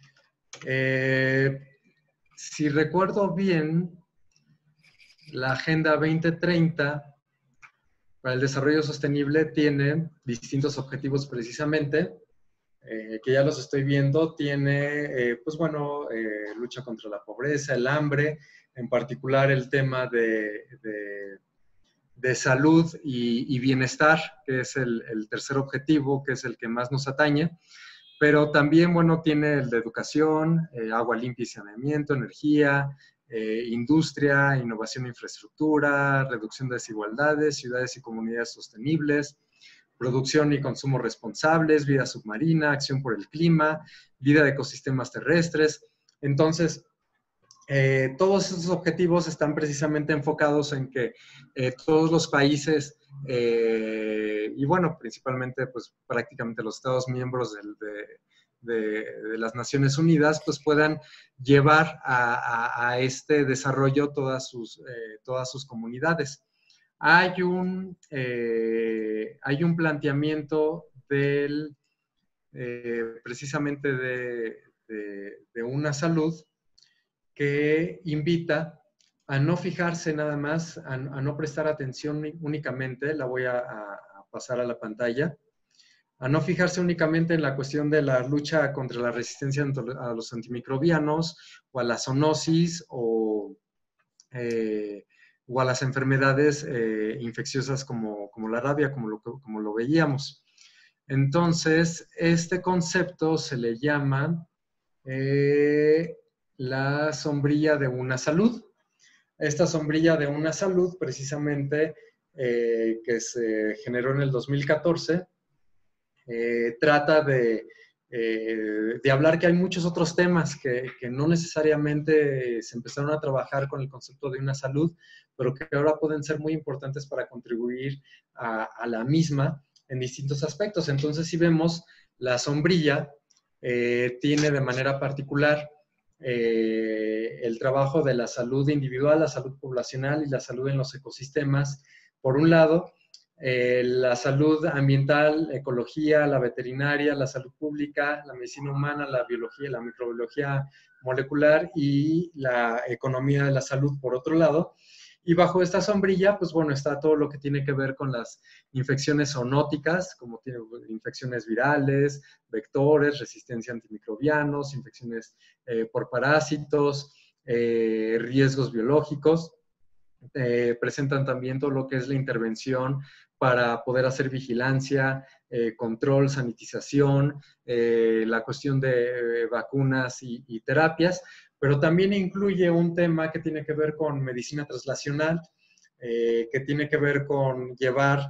Si recuerdo bien, la Agenda 2030 para el desarrollo sostenible tiene distintos objetivos precisamente, que ya los estoy viendo. Tiene, pues bueno, lucha contra la pobreza, el hambre, en particular el tema de salud y bienestar, que es el tercer objetivo, que es el que más nos atañe. Pero también, bueno, tiene el de educación, agua limpia y saneamiento, energía, industria, innovación e infraestructura, reducción de desigualdades, ciudades y comunidades sostenibles, producción y consumo responsables, vida submarina, acción por el clima, vida de ecosistemas terrestres. Entonces, todos esos objetivos están precisamente enfocados en que todos los países, y bueno, principalmente pues prácticamente los Estados miembros de las Naciones Unidas, pues puedan llevar a este desarrollo todas sus comunidades. Hay un planteamiento precisamente de una salud que invita a no fijarse nada más, a no prestar atención únicamente, la voy a pasar a la pantalla, a no fijarse únicamente en la cuestión de la lucha contra la resistencia a los antimicrobianos o a la zoonosis o a las enfermedades infecciosas como la rabia, como lo veíamos. Entonces, este concepto se le llama la sombrilla de una salud. Esta sombrilla de una salud, precisamente, que se generó en el 2014, trata de hablar que hay muchos otros temas que no necesariamente se empezaron a trabajar con el concepto de una salud, pero que ahora pueden ser muy importantes para contribuir a la misma en distintos aspectos. Entonces, si vemos, la sombrilla tiene de manera particular el trabajo de la salud individual, la salud poblacional y la salud en los ecosistemas. Por un lado, la salud ambiental, ecología, la veterinaria, la salud pública, la medicina humana, la biología, la microbiología molecular y la economía de la salud, por otro lado. Y bajo esta sombrilla, pues bueno, está todo lo que tiene que ver con las infecciones zoonóticas, como tiene infecciones virales, vectores, resistencia a antimicrobianos, infecciones por parásitos, riesgos biológicos. Presentan también todo lo que es la intervención para poder hacer vigilancia, control, sanitización, la cuestión de vacunas y terapias, pero también incluye un tema que tiene que ver con medicina translacional, que tiene que ver con llevar,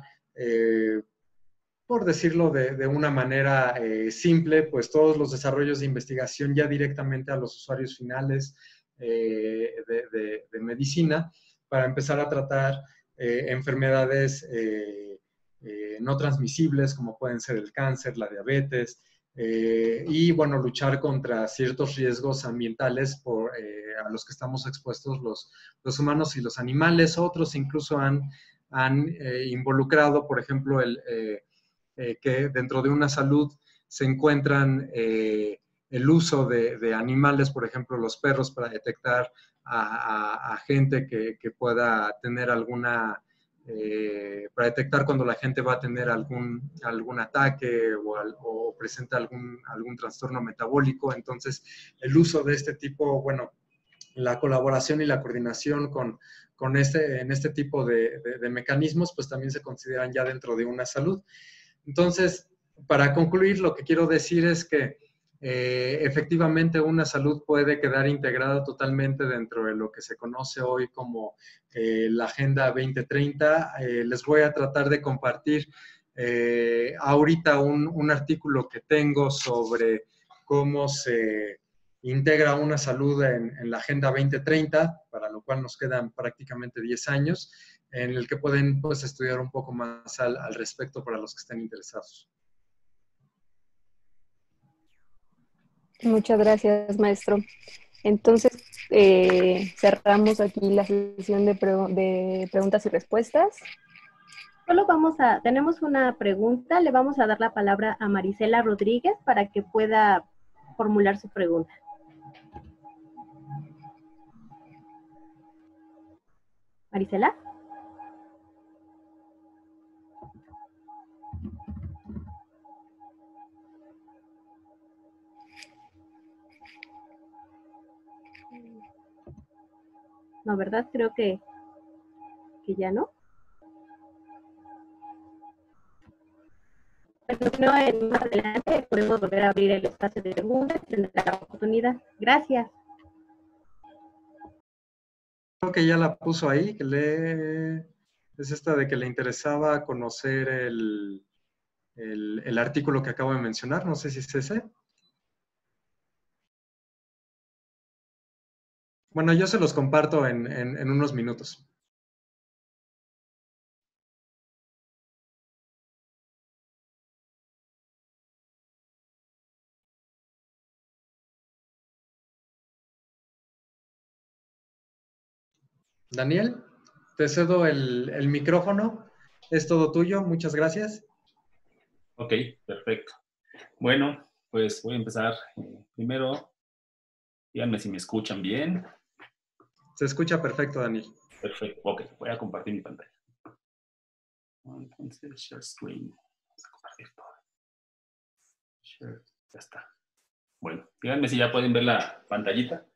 por decirlo de una manera simple, pues todos los desarrollos de investigación ya directamente a los usuarios finales de medicina, para empezar a tratar enfermedades no transmisibles, como pueden ser el cáncer, la diabetes, y bueno, luchar contra ciertos riesgos ambientales a los que estamos expuestos los humanos y los animales. Otros incluso han involucrado, por ejemplo, que dentro de una salud se encuentran el uso de animales, por ejemplo, los perros, para detectar a gente que pueda tener para detectar cuando la gente va a tener algún ataque o presenta algún trastorno metabólico. Entonces, el uso de este tipo, bueno, la colaboración y la coordinación en este tipo de mecanismos, pues también se consideran ya dentro de una salud. Entonces, para concluir, lo que quiero decir es que efectivamente una salud puede quedar integrada totalmente dentro de lo que se conoce hoy como la Agenda 2030. Les voy a tratar de compartir ahorita un artículo que tengo sobre cómo se integra una salud en la Agenda 2030, para lo cual nos quedan prácticamente 10 años, en el que pueden pues, estudiar un poco más al respecto para los que estén interesados. Muchas gracias, maestro. Entonces, cerramos aquí la sesión de preguntas y respuestas. Tenemos una pregunta, le vamos a dar la palabra a Marisela Rodríguez para que pueda formular su pregunta. Marisela. No, ¿verdad? Creo que ya no. Bueno, más adelante podemos volver a abrir el espacio de preguntas, tendrá la oportunidad. Gracias. Creo que ya la puso ahí, es esta de que le interesaba conocer el artículo que acabo de mencionar, no sé si es ese. Bueno, yo se los comparto en unos minutos. Daniel, te cedo el micrófono. Es todo tuyo. Muchas gracias. Ok, perfecto. Bueno, pues voy a empezar. Primero, díganme si me escuchan bien. Se escucha perfecto, Daniel. Perfecto. Ok, voy a compartir mi pantalla. Entonces, share screen. Vamos a compartir todo. Share, ya está. Bueno, díganme si ya pueden ver la pantallita.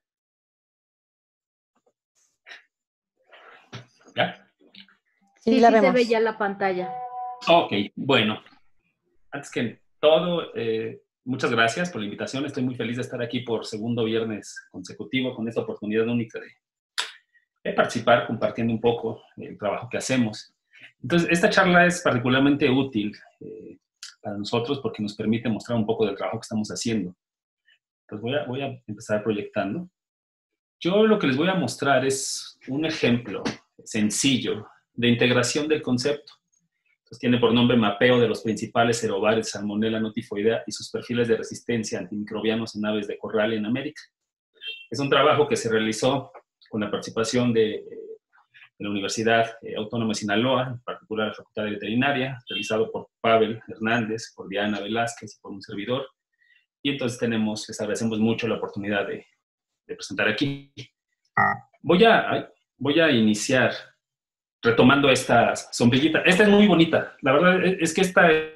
¿Ya? Sí, la sí vemos. se ve ya la pantalla. Ok, bueno. Antes que todo, muchas gracias por la invitación. Estoy muy feliz de estar aquí por segundo viernes consecutivo con esta oportunidad única de participar compartiendo un poco el trabajo que hacemos. Entonces, esta charla es particularmente útil para nosotros porque nos permite mostrar un poco del trabajo que estamos haciendo. Entonces, voy a empezar proyectando. Yo lo que les voy a mostrar es un ejemplo sencillo de integración del concepto. Entonces, tiene por nombre mapeo de los principales serobares Salmonella notifoidea y sus perfiles de resistencia a antimicrobianos en aves de corral en América. Es un trabajo que se realizó con la participación de la Universidad Autónoma de Sinaloa, en particular la Facultad de Veterinaria, realizado por Pavel Hernández, por Diana Velázquez y por un servidor. Y entonces les agradecemos mucho la oportunidad de presentar aquí. Voy a iniciar retomando esta sombrillita. Esta es muy bonita. La verdad es que este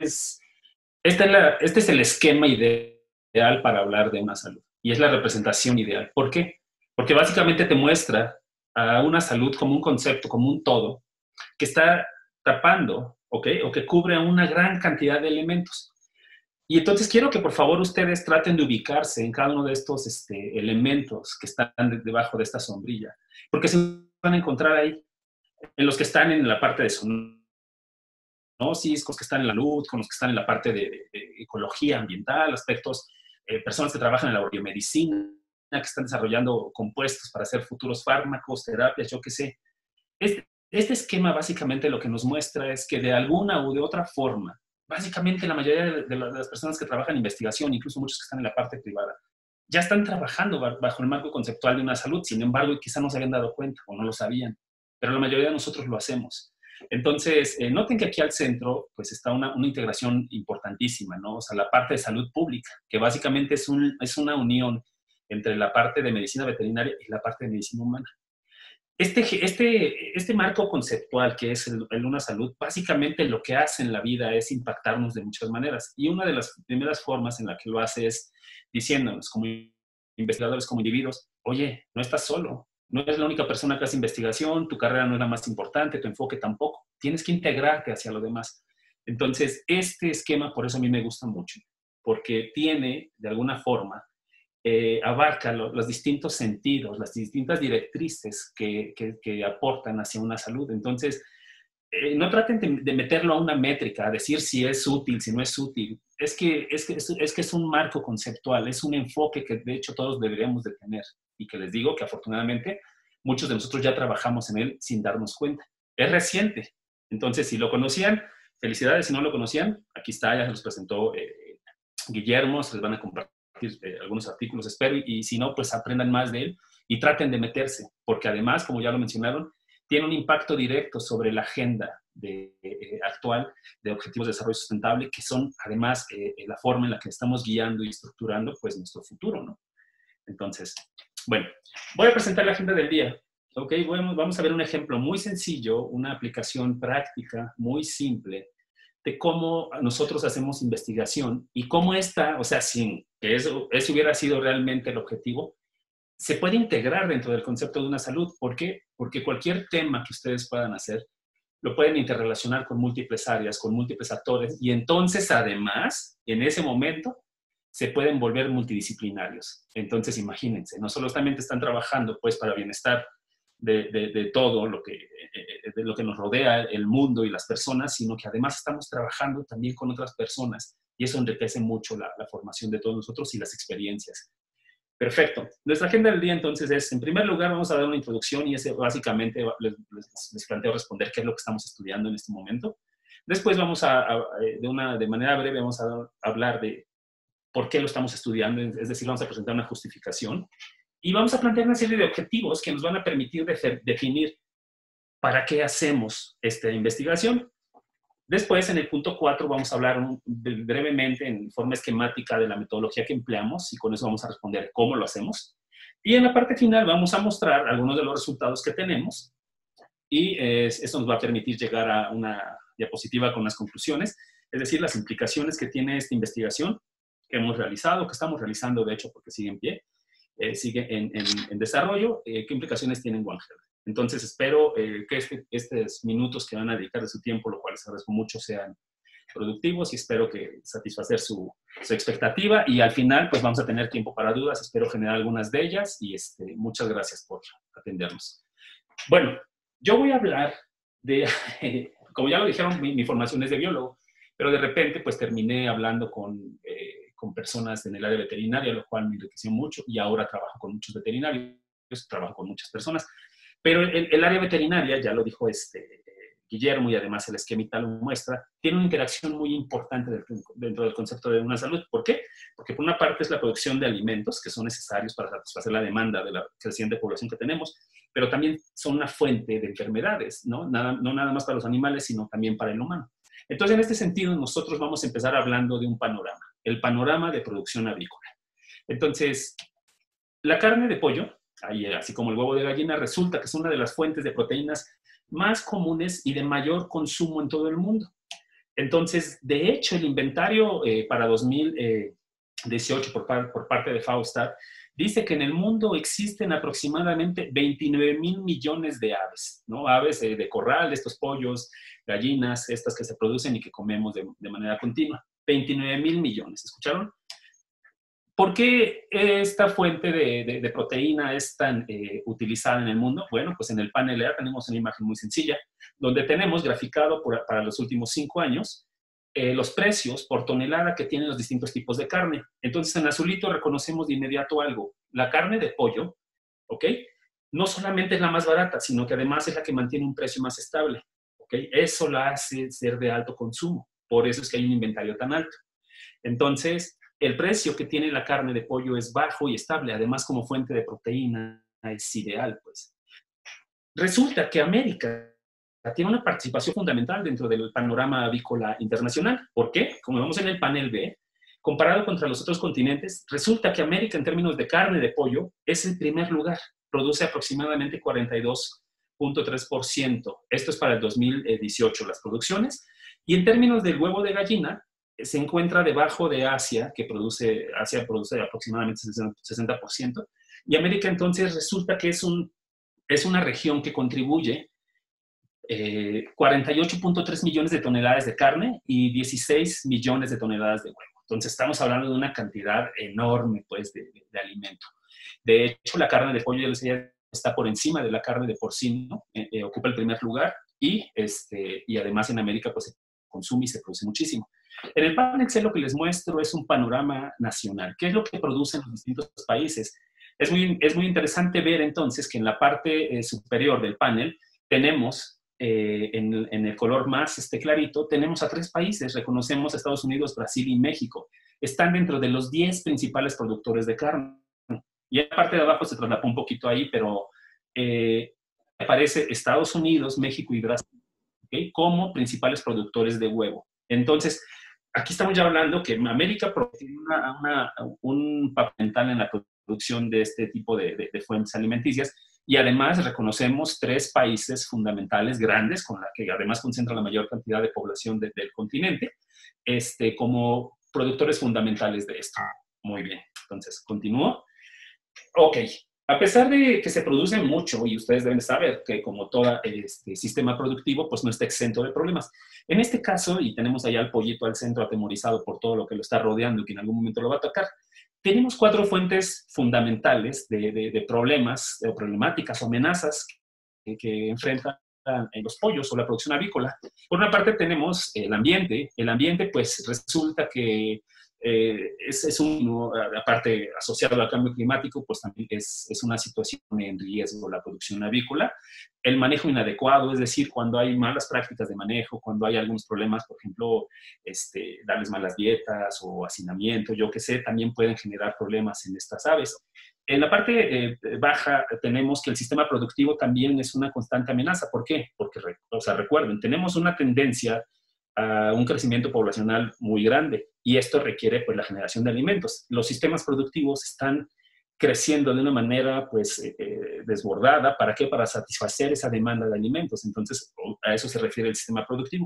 es el esquema ideal para hablar de una salud. Y es la representación ideal. ¿Por qué? Porque básicamente te muestra a una salud como un concepto, como un todo, que está tapando, ¿ok? O que cubre a una gran cantidad de elementos. Y entonces quiero que por favor ustedes traten de ubicarse en cada uno de estos elementos que están debajo de esta sombrilla. Porque se van a encontrar ahí en los que están en la parte de zoonosis, con los que están en la salud, con los que están en la parte de ecología ambiental, aspectos, personas que trabajan en la biomedicina, que están desarrollando compuestos para hacer futuros fármacos, terapias, yo qué sé. Este esquema básicamente lo que nos muestra es que de alguna u de otra forma, básicamente la mayoría de las personas que trabajan en investigación, incluso muchos que están en la parte privada, ya están trabajando bajo el marco conceptual de una salud, sin embargo, quizá no se habían dado cuenta o no lo sabían, pero la mayoría de nosotros lo hacemos. Entonces, noten que aquí al centro pues está una integración importantísima, ¿no? O sea, la parte de salud pública, que básicamente es una unión entre la parte de medicina veterinaria y la parte de medicina humana. Este marco conceptual que es el una salud, básicamente lo que hace en la vida es impactarnos de muchas maneras. Y una de las primeras formas en la que lo hace es diciéndonos como investigadores, como individuos, oye, no estás solo, no eres la única persona que hace investigación, tu carrera no es la más importante, tu enfoque tampoco, tienes que integrarte hacia lo demás. Entonces, este esquema, por eso a mí me gusta mucho, porque tiene, de alguna forma, abarca los distintos sentidos, las distintas directrices que aportan hacia una salud. Entonces, no traten de meterlo a una métrica, a decir si es útil, si no es útil. Es que es un marco conceptual, es un enfoque que de hecho todos deberíamos de tener y que les digo que afortunadamente muchos de nosotros ya trabajamos en él sin darnos cuenta. Es reciente. Entonces, si lo conocían, felicidades. Si no lo conocían, aquí está, ya se los presentó Guillermo, se les van a compartir compartir algunos artículos, espero, y si no, pues aprendan más de él y traten de meterse, porque además, como ya lo mencionaron, tiene un impacto directo sobre la agenda actual de Objetivos de Desarrollo Sustentable, que son además la forma en la que estamos guiando y estructurando pues nuestro futuro, ¿no? Entonces, bueno, voy a presentar la agenda del día. Ok, bueno, vamos a ver un ejemplo muy sencillo, una aplicación práctica muy simple de cómo nosotros hacemos investigación y cómo esta, o sea, sin que eso hubiera sido realmente el objetivo, se puede integrar dentro del concepto de una salud. ¿Por qué? Porque cualquier tema que ustedes puedan hacer, lo pueden interrelacionar con múltiples áreas, con múltiples actores, y entonces, además, en ese momento, se pueden volver multidisciplinarios. Entonces, imagínense, no solamente están trabajando, pues, para bienestar de todo lo que nos rodea, el mundo y las personas, sino que además estamos trabajando también con otras personas, y eso enriquece mucho la formación de todos nosotros y las experiencias. Perfecto. Nuestra agenda del día, entonces, es, en primer lugar, vamos a dar una introducción y ese básicamente les planteo responder qué es lo que estamos estudiando en este momento. Después vamos de manera breve, vamos a hablar de por qué lo estamos estudiando, es decir, vamos a presentar una justificación y vamos a plantear una serie de objetivos que nos van a permitir definir para qué hacemos esta investigación. Después, en el punto 4, vamos a hablar brevemente, en forma esquemática, de la metodología que empleamos y con eso vamos a responder cómo lo hacemos. Y en la parte final vamos a mostrar algunos de los resultados que tenemos y eso nos va a permitir llegar a una diapositiva con las conclusiones, es decir, las implicaciones que tiene esta investigación que hemos realizado, que estamos realizando, de hecho, porque sigue en pie, sigue en desarrollo, qué implicaciones tiene en One Health. Entonces, espero que estos minutos que van a dedicar de su tiempo, lo cual les agradezco mucho, sean productivos y espero que satisfacer su expectativa. Y al final, pues vamos a tener tiempo para dudas. Espero generar algunas de ellas y muchas gracias por atendernos. Bueno, yo voy a hablar de, como ya lo dijeron, mi formación es de biólogo, pero de repente, pues terminé hablando con personas en el área veterinaria, lo cual me enriqueció mucho y ahora trabajo con muchos veterinarios, trabajo con muchas personas. Pero el área veterinaria, ya lo dijo Guillermo, y además el esquema lo muestra, tiene una interacción muy importante dentro del concepto de una salud. ¿Por qué? Porque por una parte es la producción de alimentos que son necesarios para satisfacer la demanda de la creciente población que tenemos, pero también son una fuente de enfermedades, ¿no? No nada más para los animales, sino también para el humano. Entonces, en este sentido, nosotros vamos a empezar hablando de un panorama, el panorama de producción avícola. Entonces, la carne de pollo, así como el huevo de gallina, resulta que es una de las fuentes de proteínas más comunes y de mayor consumo en todo el mundo. Entonces, de hecho, el inventario para 2018 por parte de FAO-Stat dice que en el mundo existen aproximadamente 29,000 millones de aves, ¿no? Aves de corral, estos pollos, gallinas, estas que se producen y que comemos de manera continua. 29,000 millones, ¿escucharon? ¿Por qué esta fuente de proteína es tan utilizada en el mundo? Bueno, pues en el panel A tenemos una imagen muy sencilla, donde tenemos graficado para los últimos 5 años los precios por tonelada que tienen los distintos tipos de carne. Entonces, en azulito reconocemos de inmediato algo. La carne de pollo, ¿ok? No solamente es la más barata, sino que además es la que mantiene un precio más estable, ¿ok? Eso la hace ser de alto consumo. Por eso es que hay un inventario tan alto. Entonces, el precio que tiene la carne de pollo es bajo y estable. Además, como fuente de proteína, es ideal, pues. Resulta que América tiene una participación fundamental dentro del panorama avícola internacional. ¿Por qué? Como vemos en el panel B, comparado contra los otros continentes, resulta que América, en términos de carne de pollo, es el primer lugar. Produce aproximadamente 42,3%. Esto es para el 2018, las producciones. Y en términos del huevo de gallina, se encuentra debajo de Asia, Asia produce aproximadamente 60%. Y América, entonces, resulta que es una región que contribuye 48,3 millones de toneladas de carne y 16 millones de toneladas de huevo. Entonces, estamos hablando de una cantidad enorme, pues, de alimento. De hecho, la carne de pollo, ya les decía, está por encima de la carne de porcino, ocupa el primer lugar y además en América, pues, se consume y se produce muchísimo. En el panel Excel lo que les muestro es un panorama nacional. ¿Qué es lo que producen los distintos países? Es muy interesante ver entonces que en la parte superior del panel tenemos, en el color más clarito, tenemos a 3 países. Reconocemos a Estados Unidos, Brasil y México. están dentro de los 10 principales productores de carne. Y en la parte de abajo se traslapó un poquito ahí, pero aparece Estados Unidos, México y Brasil, ¿okay?, como principales productores de huevo. Entonces, aquí estamos ya hablando que América tiene un papel fundamental en la producción de este tipo de fuentes alimenticias, y además reconocemos 3 países fundamentales grandes, con la que además concentra la mayor cantidad de población del continente, como productores fundamentales de esto. Muy bien, entonces, continúo. Ok, a pesar de que se produce mucho, y ustedes deben saber que como todo sistema productivo, pues no está exento de problemas. En este caso, y tenemos allá al pollito al centro atemorizado por todo lo que lo está rodeando y que en algún momento lo va a atacar, tenemos 4 fuentes fundamentales de problemas, o problemáticas, o amenazas que enfrentan los pollos o la producción avícola. Por una parte tenemos el ambiente. El ambiente, pues resulta que aparte asociado al cambio climático, pues también es una situación en riesgo la producción avícola. El manejo inadecuado, es decir, cuando hay malas prácticas de manejo, cuando hay algunos problemas, por ejemplo, darles malas dietas o hacinamiento, yo qué sé, también pueden generar problemas en estas aves. En la parte baja tenemos que el sistema productivo también es una constante amenaza. ¿Por qué? Porque, recuerden, tenemos una tendencia a un crecimiento poblacional muy grande, y esto requiere, pues, la generación de alimentos. Los sistemas productivos están creciendo de una manera, pues, desbordada. ¿Para qué? Para satisfacer esa demanda de alimentos. Entonces, a eso se refiere el sistema productivo.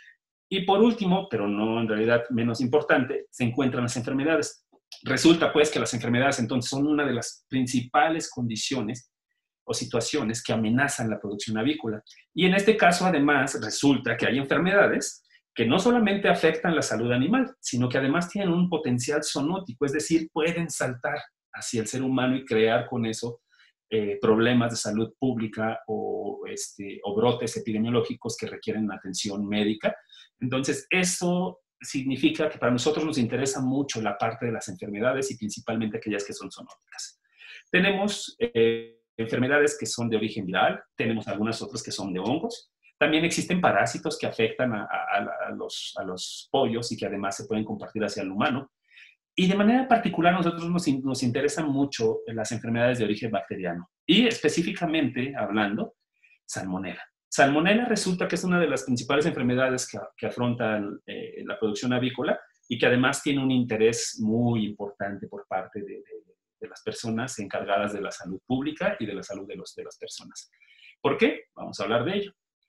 Y por último, pero no en realidad menos importante, se encuentran las enfermedades. Resulta, pues, que las enfermedades entonces son una de las principales condiciones o situaciones que amenazan la producción avícola. Y en este caso, además, resulta que hay enfermedades que no solamente afectan la salud animal, sino que además tienen un potencial zoonótico, es decir, pueden saltar hacia el ser humano y crear con eso problemas de salud pública o brotes epidemiológicos que requieren atención médica. Entonces, eso significa que para nosotros nos interesa mucho la parte de las enfermedades, y principalmente aquellas que son zoonóticas. Tenemos enfermedades que son de origen viral, tenemos algunas otras que son de hongos. También existen parásitos que afectan a los pollos y que además se pueden compartir hacia el humano. Y de manera particular, a nosotros nos interesan mucho las enfermedades de origen bacteriano. Y específicamente hablando, salmonela. Salmonela resulta que es una de las principales enfermedades que afrontan la producción avícola, y que además tiene un interés muy importante por parte de las personas encargadas de la salud pública y de la salud de las personas. ¿Por qué? Vamos a hablar de ello.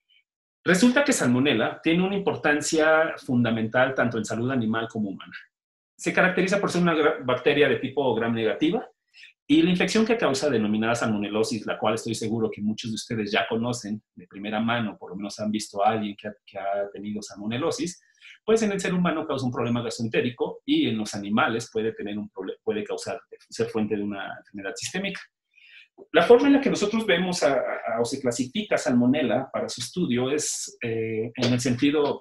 Resulta que Salmonella tiene una importancia fundamental tanto en salud animal como humana. Se caracteriza por ser una bacteria de tipo gram negativa, y la infección que causa, denominada salmonelosis, la cual estoy seguro que muchos de ustedes ya conocen de primera mano, por lo menos han visto a alguien que ha tenido salmonelosis, pues en el ser humano causa un problema gastroentérico, y en los animales puede causar, ser fuente de una enfermedad sistémica. La forma en la que nosotros vemos o se clasifica Salmonella para su estudio es en el sentido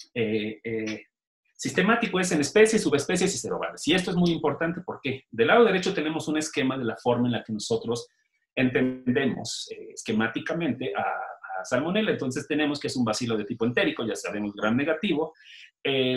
sistemático, es en especies, subespecies y serobares. Y esto es muy importante porque del lado derecho tenemos un esquema de la forma en la que nosotros entendemos esquemáticamente a Salmonella. Entonces tenemos que es un bacilo de tipo entérico, ya sabemos, gram negativo. Hay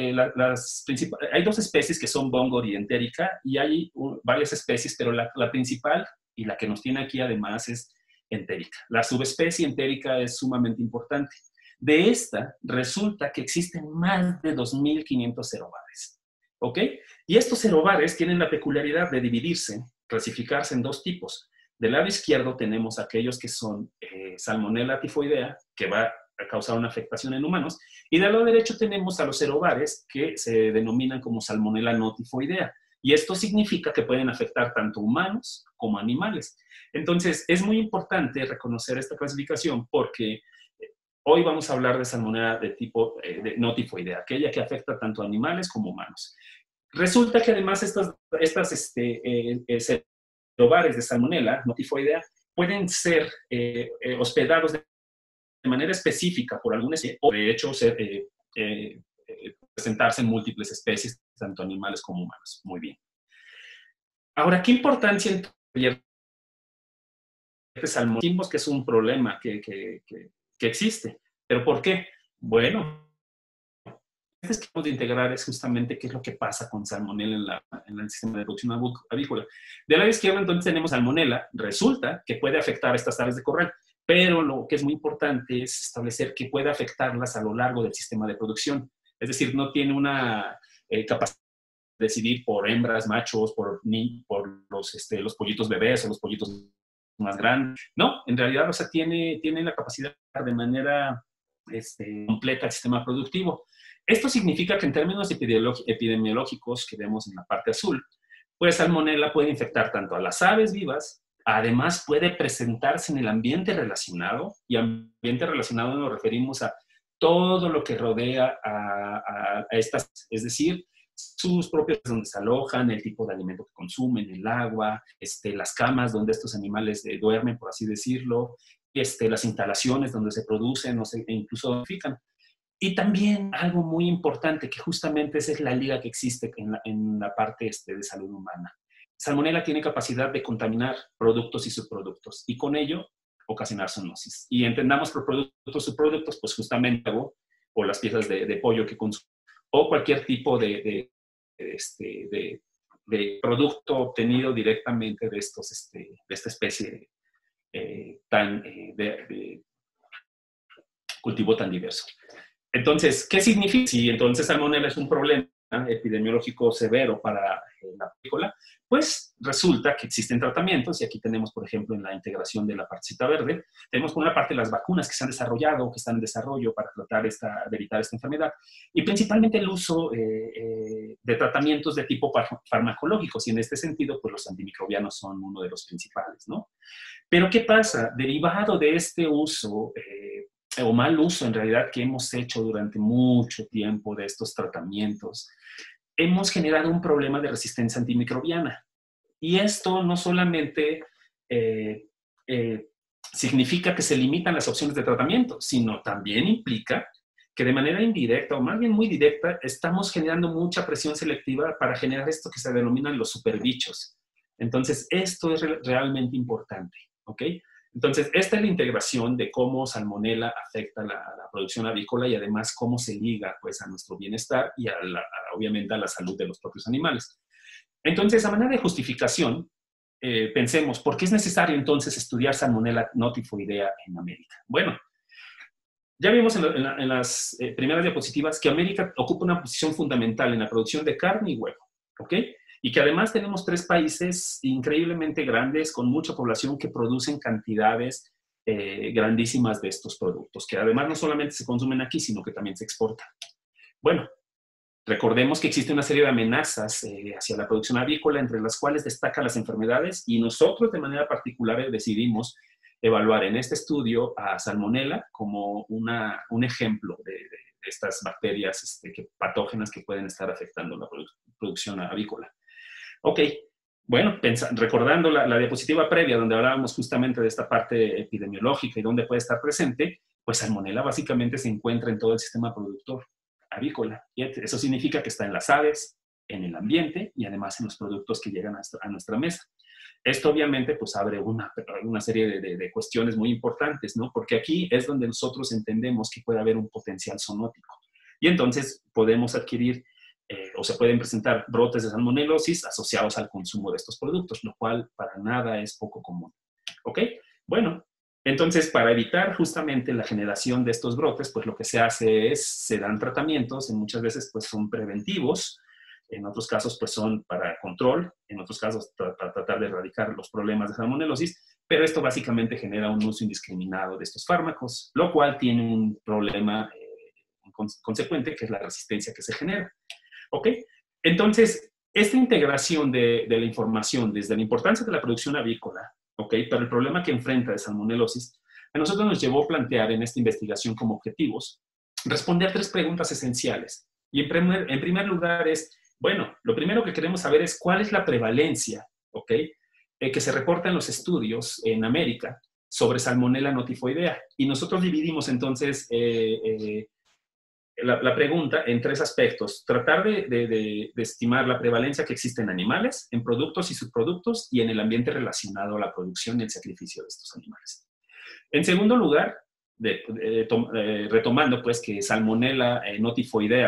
2 especies que son Bongor y entérica, y hay varias especies, pero la principal y la que nos tiene aquí además es entérica. La subespecie entérica es sumamente importante. De esta resulta que existen más de 2.500 serobares, ¿ok? Y estos serobares tienen la peculiaridad de dividirse, clasificarse en 2 tipos. Del lado izquierdo tenemos aquellos que son Salmonella tifoidea, que va a causar una afectación en humanos, y del lado derecho tenemos a los serobares que se denominan como Salmonella no tifoidea. Y esto significa que pueden afectar tanto humanos como animales. Entonces, es muy importante reconocer esta clasificación porque hoy vamos a hablar de Salmonella de tipo no tifoidea, aquella que afecta tanto a animales como humanos. Resulta que además estas serobares de Salmonella no tifoidea pueden ser hospedados de manera específica por alguna especie, o de hecho presentarse en múltiples especies, tanto animales como humanos. Muy bien. Ahora, ¿qué importancia invierte Salmonella? Dijimos que es un problema que existe. ¿Pero por qué? Bueno, que queremos integrar es justamente qué es lo que pasa con salmonela en el sistema de producción avícola. Del lado izquierdo, entonces, tenemos salmonela. Resulta que puede afectar a estas aves de corral, pero lo que es muy importante es establecer que puede afectarlas a lo largo del sistema de producción. Es decir, no tiene una capacidad de decidir por hembras, machos, por los pollitos bebés o los pollitos más grandes. No, en realidad, o sea, tiene la capacidad de manera completa el sistema productivo. Esto significa que en términos epidemiológicos que vemos en la parte azul, pues salmonela puede infectar tanto a las aves vivas, además puede presentarse en el ambiente relacionado, y ambiente relacionado nos referimos a todo lo que rodea a estas, es decir, sus propios donde se alojan, el tipo de alimento que consumen, el agua, las camas donde estos animales duermen, por así decirlo, las instalaciones donde se producen e incluso dosifican. Y también algo muy importante, que justamente esa es la liga que existe en la parte de salud humana. Salmonela tiene capacidad de contaminar productos y subproductos, y con ello ocasionar zoonosis. Y entendamos por productos, subproductos, pues justamente o las piezas de pollo que consumen, o cualquier tipo de producto obtenido directamente de esta especie de cultivo tan diverso. Entonces, ¿qué significa? Si entonces salmonela es un problema epidemiológico severo para la avícola, pues resulta que existen tratamientos, y aquí tenemos, por ejemplo, en la integración de la partecita verde, tenemos por una parte las vacunas que se han desarrollado, que están en desarrollo para tratar de evitar esta enfermedad, y principalmente el uso de tratamientos de tipo farmacológicos, y en este sentido, pues los antimicrobianos son uno de los principales, ¿no? Pero ¿qué pasa? Derivado de este uso, o mal uso en realidad que hemos hecho durante mucho tiempo de estos tratamientos, hemos generado un problema de resistencia antimicrobiana. Y esto no solamente significa que se limitan las opciones de tratamiento, sino también implica que de manera indirecta, o más bien muy directa, estamos generando mucha presión selectiva para generar esto que se denominan los superbichos. Entonces, esto es realmente importante, ¿ok? Entonces, esta es la integración de cómo salmonela afecta a la producción avícola, y además cómo se liga, pues, a nuestro bienestar y obviamente a la salud de los propios animales. Entonces, a manera de justificación, pensemos, ¿por qué es necesario entonces estudiar Salmonella notifoidea en América? Bueno, ya vimos en las primeras diapositivas que América ocupa una posición fundamental en la producción de carne y huevo, ¿ok? Y que además tenemos 3 países increíblemente grandes con mucha población que producen cantidades grandísimas de estos productos, que además no solamente se consumen aquí, sino que también se exportan. Bueno, recordemos que existe una serie de amenazas hacia la producción avícola, entre las cuales destacan las enfermedades, y nosotros de manera particular decidimos evaluar en este estudio a Salmonella como un ejemplo de estas bacterias patógenas que pueden estar afectando la producción avícola. Ok, bueno, recordando la diapositiva previa donde hablábamos justamente de esta parte epidemiológica y dónde puede estar presente, pues Salmonella básicamente se encuentra en todo el sistema productor avícola. Y eso significa que está en las aves, en el ambiente y además en los productos que llegan a nuestra mesa. Esto obviamente pues abre una serie de cuestiones muy importantes, ¿no? Porque aquí es donde nosotros entendemos que puede haber un potencial zoonótico. Y entonces podemos adquirir o se pueden presentar brotes de salmonelosis asociados al consumo de estos productos, lo cual para nada es poco común. ¿Ok? Bueno, entonces para evitar justamente la generación de estos brotes, pues lo que se hace es, se dan tratamientos, en muchas veces pues son preventivos, en otros casos pues son para control, en otros casos para tratar de erradicar los problemas de salmonelosis, pero esto básicamente genera un uso indiscriminado de estos fármacos, lo cual tiene un problema consecuente, que es la resistencia que se genera. ¿Ok? Entonces, esta integración de la información desde la importancia de la producción avícola, ¿ok? Pero el problema que enfrenta de salmonelosis, a nosotros nos llevó a plantear en esta investigación como objetivos responder 3 preguntas esenciales. Y en primer lugar es, bueno, lo primero que queremos saber es cuál es la prevalencia, ¿ok? Que se reporta en los estudios en América sobre Salmonella notifoidea. Y nosotros dividimos entonces la pregunta en 3 aspectos. Tratar de estimar la prevalencia que existe en animales, en productos y subproductos y en el ambiente relacionado a la producción y el sacrificio de estos animales. En segundo lugar, retomando pues que Salmonella notifoidea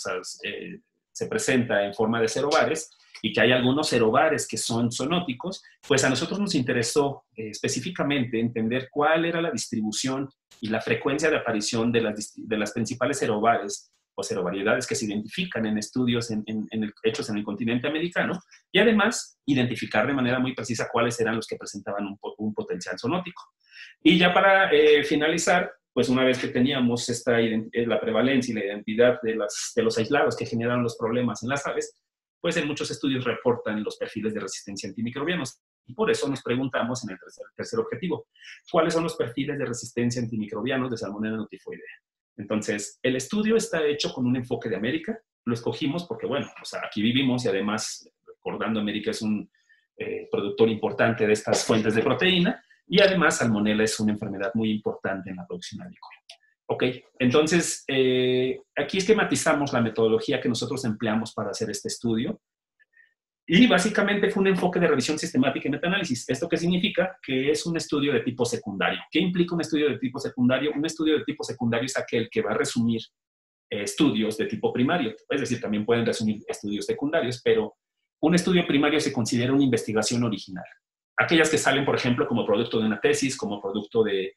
se presenta en forma de serobares y que hay algunos serobares que son zoonóticos, pues a nosotros nos interesó específicamente entender cuál era la distribución y la frecuencia de aparición de las principales serobares o serovariedades que se identifican en estudios hechos en el continente americano, y además identificar de manera muy precisa cuáles eran los que presentaban un potencial zoonótico. Y ya para finalizar, pues una vez que teníamos la prevalencia y la identidad de los aislados que generaron los problemas en las aves, pues en muchos estudios reportan los perfiles de resistencia a antimicrobianos. Y por eso nos preguntamos en el tercer objetivo, ¿cuáles son los perfiles de resistencia a antimicrobianos de Salmonella notifoidea? Entonces, el estudio está hecho con un enfoque de América. Lo escogimos porque, bueno, o sea, aquí vivimos y además, recordando, América es un productor importante de estas fuentes de proteína y además Salmonella es una enfermedad muy importante en la producción avícola. Ok, entonces, aquí esquematizamos la metodología que nosotros empleamos para hacer este estudio. Y básicamente fue un enfoque de revisión sistemática y metaanálisis. ¿Esto qué significa? Que es un estudio de tipo secundario. ¿Qué implica un estudio de tipo secundario? Un estudio de tipo secundario es aquel que va a resumir estudios de tipo primario. Es decir, también pueden resumir estudios secundarios, pero un estudio primario se considera una investigación original. Aquellas que salen, por ejemplo, como producto de una tesis, como producto de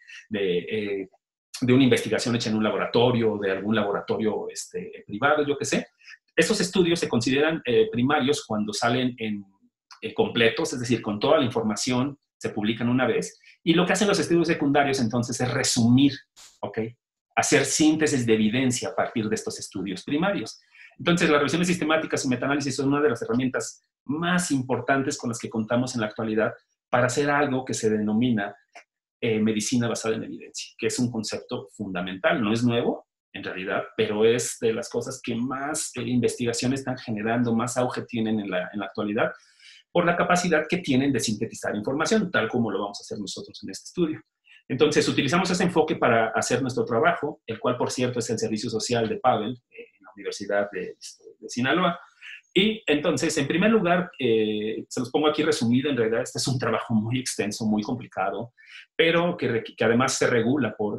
una investigación hecha en un laboratorio, de algún laboratorio privado, yo qué sé. Estos estudios se consideran primarios cuando salen completos, es decir, con toda la información, se publican una vez. Y lo que hacen los estudios secundarios, entonces, es resumir, ¿ok? Hacer síntesis de evidencia a partir de estos estudios primarios. Entonces, las revisiones sistemáticas y metaanálisis son una de las herramientas más importantes con las que contamos en la actualidad para hacer algo que se denomina medicina basada en evidencia, que es un concepto fundamental. No es nuevo, en realidad, pero es de las cosas que más investigación están generando, más auge tienen en la actualidad, por la capacidad que tienen de sintetizar información, tal como lo vamos a hacer nosotros en este estudio. Entonces, utilizamos ese enfoque para hacer nuestro trabajo, el cual, por cierto, es el servicio social de Pavel, en la Universidad de Sinaloa. Y entonces, en primer lugar, se los pongo aquí resumido, en realidad este es un trabajo muy extenso, muy complicado, pero que además se regula por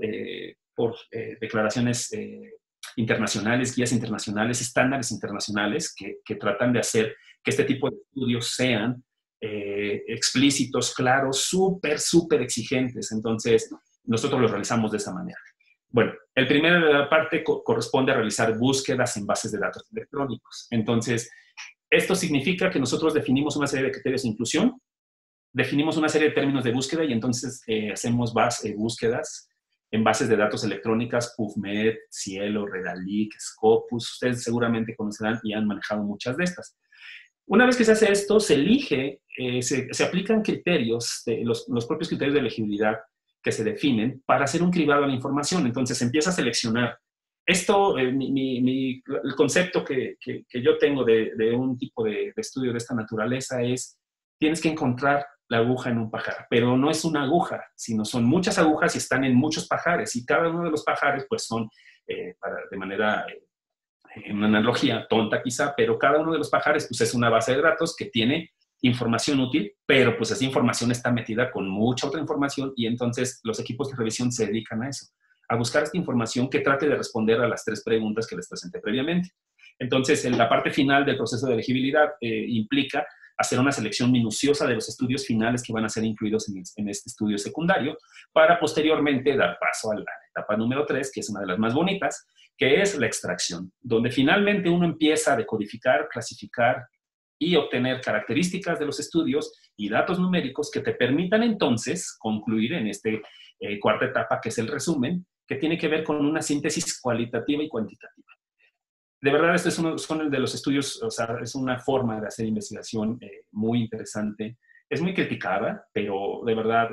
declaraciones internacionales, guías internacionales, estándares internacionales que tratan de hacer que este tipo de estudios sean explícitos, claros, súper exigentes. Entonces, nosotros los realizamos de esa manera. Bueno, el primera parte corresponde a realizar búsquedas en bases de datos electrónicos. Entonces, esto significa que nosotros definimos una serie de criterios de inclusión, definimos una serie de términos de búsqueda y entonces hacemos búsquedas en bases de datos electrónicas, PubMed, Cielo, Redalyc, Scopus. Ustedes seguramente conocerán y han manejado muchas de estas. Una vez que se hace esto, se elige, se aplican criterios, los propios criterios de elegibilidad que se definen para hacer un cribado a la información. Entonces, se empieza a seleccionar. Esto, el concepto que yo tengo de un tipo de estudio de esta naturaleza es, tienes que encontrar la aguja en un pajar, pero no es una aguja, sino son muchas agujas y están en muchos pajares, y cada uno de los pajares, pues son, de manera, una analogía tonta quizá, pero cada uno de los pajares, pues es una base de datos que tiene información útil, pero pues esa información está metida con mucha otra información, y entonces los equipos de revisión se dedican a eso, a buscar esta información que trate de responder a las 3 preguntas que les presenté previamente. Entonces, en la parte final del proceso de elegibilidad implica hacer una selección minuciosa de los estudios finales que van a ser incluidos en este estudio secundario, para posteriormente dar paso a la etapa número 3, que es una de las más bonitas, que es la extracción, donde finalmente uno empieza a decodificar, clasificar y obtener características de los estudios y datos numéricos que te permitan entonces concluir en esta cuarta etapa, que es el resumen, que tiene que ver con una síntesis cualitativa y cuantitativa. De verdad, este son de los estudios, o sea, es una forma de hacer investigación muy interesante. Es muy criticada, pero de verdad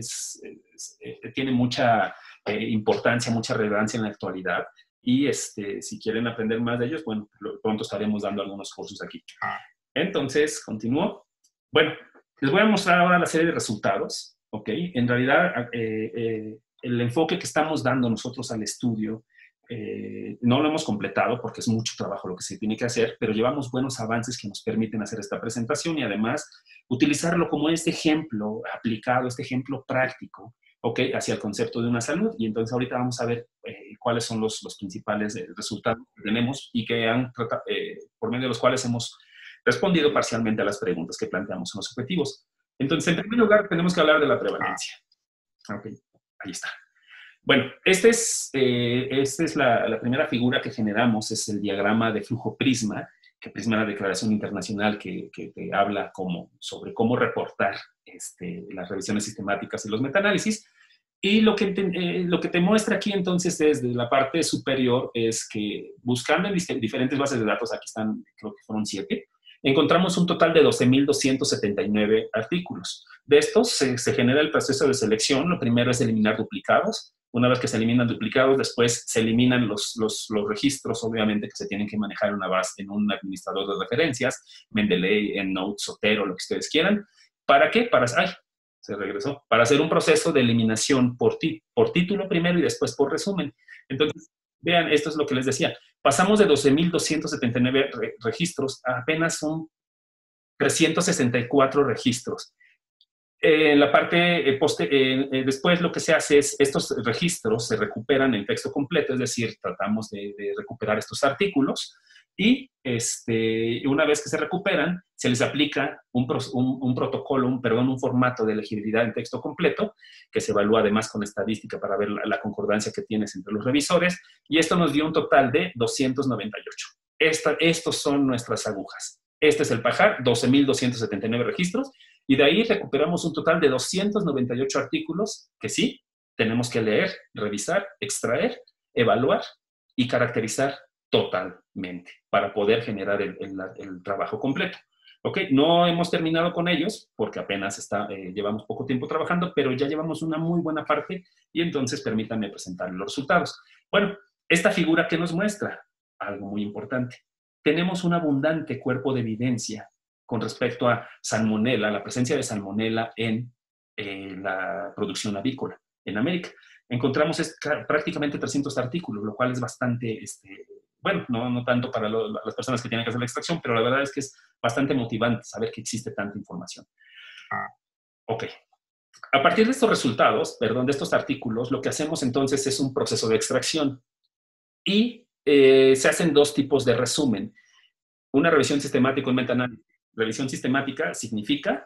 tiene mucha importancia, mucha relevancia en la actualidad. Y si quieren aprender más de ellos, bueno, pronto estaremos dando algunos cursos aquí. Entonces, continúo. Bueno, les voy a mostrar ahora la serie de resultados, ¿ok? En realidad, el enfoque que estamos dando nosotros al estudio no lo hemos completado porque es mucho trabajo lo que se tiene que hacer, pero llevamos buenos avances que nos permiten hacer esta presentación y además utilizarlo como este ejemplo aplicado, este ejemplo práctico ¿ok? Hacia el concepto de una salud. Y entonces ahorita vamos a ver cuáles son los principales resultados que tenemos y que por medio de los cuales hemos respondido parcialmente a las preguntas que planteamos en los objetivos. Entonces, en primer lugar, tenemos que hablar de la prevalencia. Ok, ahí está. Bueno, esta es la primera figura que generamos, es el diagrama de flujo PRISMA, que PRISMA es la declaración internacional que habla sobre cómo reportar las revisiones sistemáticas y los metaanálisis. Y lo que te muestra aquí entonces desde la parte superior es que buscando en diferentes bases de datos, aquí están, creo que fueron 7, encontramos un total de 12.279 artículos. De estos se genera el proceso de selección. Lo primero es eliminar duplicados. Una vez que se eliminan duplicados, después se eliminan los registros, obviamente, que se tienen que manejar en una base, en un administrador de referencias, Mendeley, EndNote, Zotero, lo que ustedes quieran. ¿Para qué? Se regresó. Para hacer un proceso de eliminación por título primero y después por resumen. Entonces, vean, esto es lo que les decía. Pasamos de 12.279 registros a apenas un 364 registros. En la parte después lo que se hace es, estos registros se recuperan en texto completo, es decir, tratamos de recuperar estos artículos y una vez que se recuperan, se les aplica un protocolo, un formato de elegibilidad en texto completo, que se evalúa además con estadística para ver la concordancia que tienes entre los revisores, y esto nos dio un total de 298. Estos son nuestras agujas. Este es el pajar, 12.279 registros, y de ahí recuperamos un total de 298 artículos que sí, tenemos que leer, revisar, extraer, evaluar y caracterizar totalmente para poder generar el trabajo completo. ¿Ok? No hemos terminado con ellos porque apenas llevamos poco tiempo trabajando, pero ya llevamos una muy buena parte y entonces permítanme presentar los resultados. Bueno, esta figura que nos muestra algo muy importante. Tenemos un abundante cuerpo de evidencia con respecto a salmonela, la presencia de salmonela en la producción avícola en América. Encontramos prácticamente 300 artículos, lo cual es bastante, bueno, no tanto para las personas que tienen que hacer la extracción, pero la verdad es que es bastante motivante saber que existe tanta información. Ok. A partir de estos resultados, de estos artículos, lo que hacemos entonces es un proceso de extracción y se hacen dos tipos de resumen. Una revisión sistemática y un metaanálisis. Revisión sistemática significa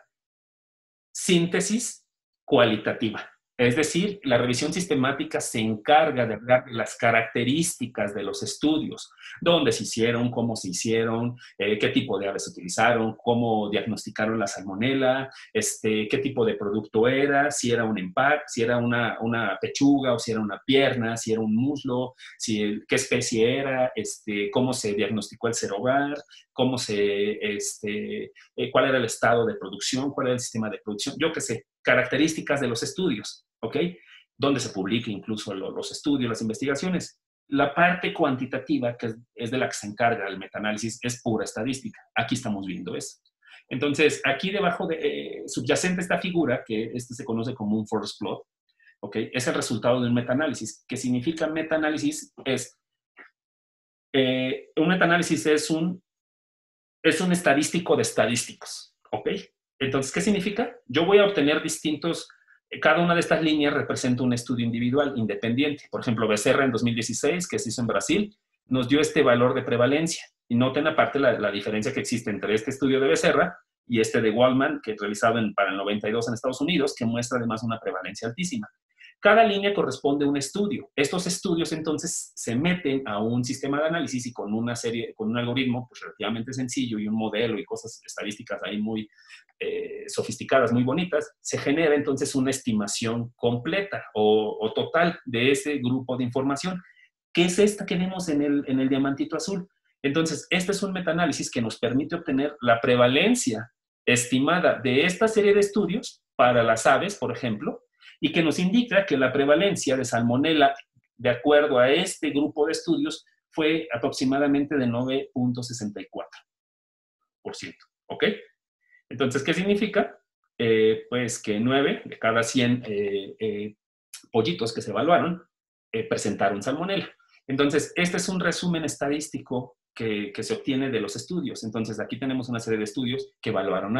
síntesis cualitativa. Es decir, la revisión sistemática se encarga de hablar de las características de los estudios, dónde se hicieron, cómo se hicieron, qué tipo de aves se utilizaron, cómo diagnosticaron la salmonela, qué tipo de producto era, si era un empaque, si era una pechuga o si era una pierna, si era un muslo, qué especie era, cómo se diagnosticó el serovar, cuál era el estado de producción, cuál era el sistema de producción, yo qué sé, características de los estudios. ¿Ok? Donde se publica incluso los estudios, las investigaciones. La parte cuantitativa, que es de la que se encarga el metaanálisis, es pura estadística. Aquí estamos viendo eso. Entonces, aquí debajo subyacente esta figura, que se conoce como un forest plot, ¿ok? Es el resultado de un metaanálisis. ¿Qué significa metaanálisis? Un metaanálisis es un estadístico de estadísticos, ¿ok? Entonces, ¿qué significa? Yo voy a obtener cada una de estas líneas representa un estudio individual, independiente. Por ejemplo, Becerra en 2016, que se hizo en Brasil, nos dio este valor de prevalencia. Y noten aparte la diferencia que existe entre este estudio de Becerra y de Waldman, que es realizado para el 92 en Estados Unidos, que muestra además una prevalencia altísima. Cada línea corresponde a un estudio. Estos estudios entonces se meten a un sistema de análisis y con un algoritmo pues, relativamente sencillo y un modelo y cosas estadísticas ahí muy sofisticadas, muy bonitas, se genera entonces una estimación completa o total de ese grupo de información, que es esta que vemos en el diamantito azul. Entonces, este es un metaanálisis que nos permite obtener la prevalencia estimada de esta serie de estudios para las aves, por ejemplo, y que nos indica que la prevalencia de salmonela, de acuerdo a este grupo de estudios, fue aproximadamente de 9.64%. ¿Ok? Entonces, ¿qué significa? Pues que 9 de cada 100 pollitos que se evaluaron presentaron salmonela. Entonces, este es un resumen estadístico que se obtiene de los estudios. Entonces, aquí tenemos una serie de estudios que evaluaron aves.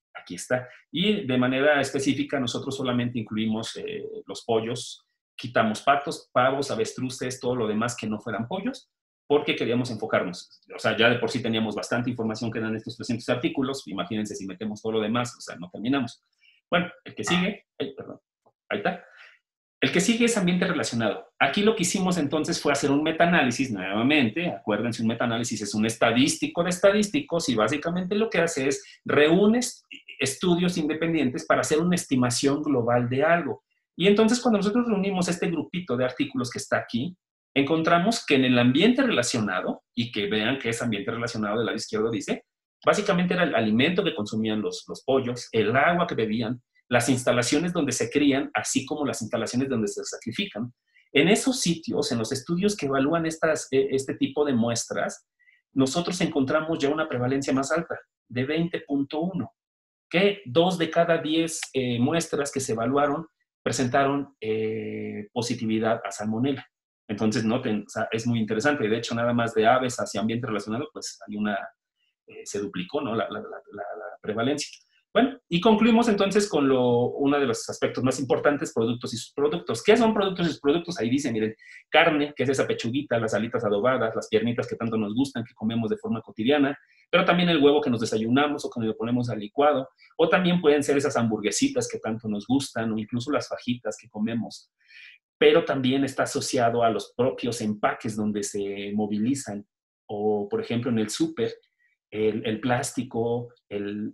Aquí está. Y de manera específica, nosotros solamente incluimos los pollos, quitamos patos, pavos, avestruces, todo lo demás que no fueran pollos, porque queríamos enfocarnos. O sea, ya de por sí teníamos bastante información que eran estos 300 artículos. Imagínense si metemos todo lo demás, o sea, no terminamos. Bueno, el que sigue, perdón, ahí está. El que sigue es ambiente relacionado. Aquí lo que hicimos entonces fue hacer un metaanálisis nuevamente. Acuérdense, un metaanálisis es un estadístico de estadísticos y básicamente lo que hace es reúne estudios independientes para hacer una estimación global de algo. Y entonces cuando nosotros reunimos este grupito de artículos que está aquí, encontramos que en el ambiente relacionado, y que vean que es ambiente relacionado del lado izquierdo dice, básicamente era el alimento que consumían los pollos, el agua que bebían, las instalaciones donde se crían, así como las instalaciones donde se sacrifican. En esos sitios, en los estudios que evalúan este tipo de muestras, nosotros encontramos ya una prevalencia más alta, de 20.1, que 2 de cada 10 muestras que se evaluaron presentaron positividad a salmonela. Entonces, noten, o sea, es muy interesante. De hecho, nada más de aves hacia ambiente relacionado, pues hay se duplicó, ¿no? la prevalencia. Bueno, y concluimos entonces con uno de los aspectos más importantes, productos y subproductos. ¿Qué son productos y subproductos? Ahí dice, miren, carne, que es esa pechuguita, las alitas adobadas, las piernitas que tanto nos gustan, que comemos de forma cotidiana, pero también el huevo que nos desayunamos o que lo ponemos al licuado, o también pueden ser esas hamburguesitas que tanto nos gustan, o incluso las fajitas que comemos. Pero también está asociado a los propios empaques donde se movilizan, o por ejemplo en el súper, el plástico, el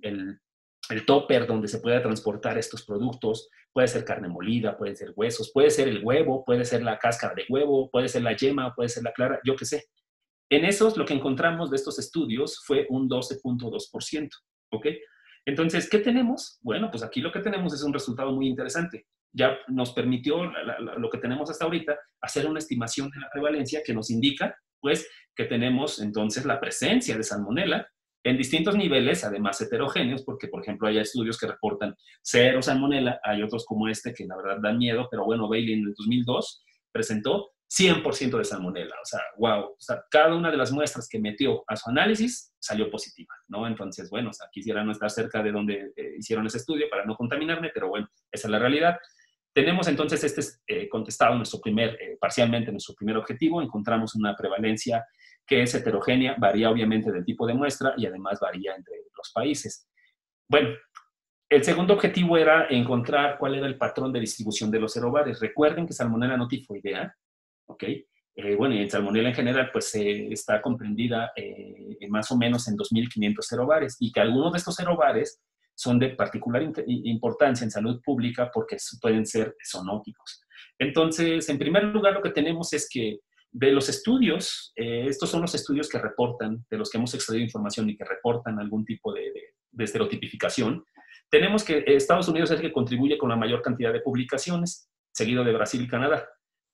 topper donde se pueda transportar estos productos, puede ser carne molida, pueden ser huesos, puede ser el huevo, puede ser la cáscara de huevo, puede ser la yema, puede ser la clara, yo qué sé. En esos, lo que encontramos de estos estudios fue un 12.2%, ¿ok? Entonces, ¿qué tenemos? Bueno, pues aquí lo que tenemos es un resultado muy interesante. Ya nos permitió, lo que tenemos hasta ahorita, hacer una estimación de la prevalencia que nos indica, pues, que tenemos entonces la presencia de salmonela en distintos niveles, además heterogéneos, porque, por ejemplo, hay estudios que reportan 0 salmonela, hay otros como este que la verdad dan miedo, pero bueno, Bailey en el 2002 presentó 100% de salmonela. O sea, wow, o sea, cada una de las muestras que metió a su análisis salió positiva, ¿no? Entonces, bueno, o sea, quisiera no estar cerca de donde hicieron ese estudio para no contaminarme, pero bueno, esa es la realidad. Tenemos entonces contestado parcialmente nuestro primer objetivo, encontramos una prevalencia que es heterogénea, varía obviamente del tipo de muestra y además varía entre los países. Bueno, el segundo objetivo era encontrar cuál era el patrón de distribución de los serobares. Recuerden que Salmonella no tifoidea, ¿ok? Bueno, y en Salmonella en general, pues está comprendida más o menos en 2.500 serobares y que algunos de estos serobares son de particular importancia en salud pública porque pueden ser zoonóticos. Entonces, en primer lugar, lo que tenemos es que de los estudios, estos son los estudios que reportan, de los que hemos extraído información y que reportan algún tipo de estereotipificación. Tenemos que Estados Unidos es el que contribuye con la mayor cantidad de publicaciones, seguido de Brasil y Canadá.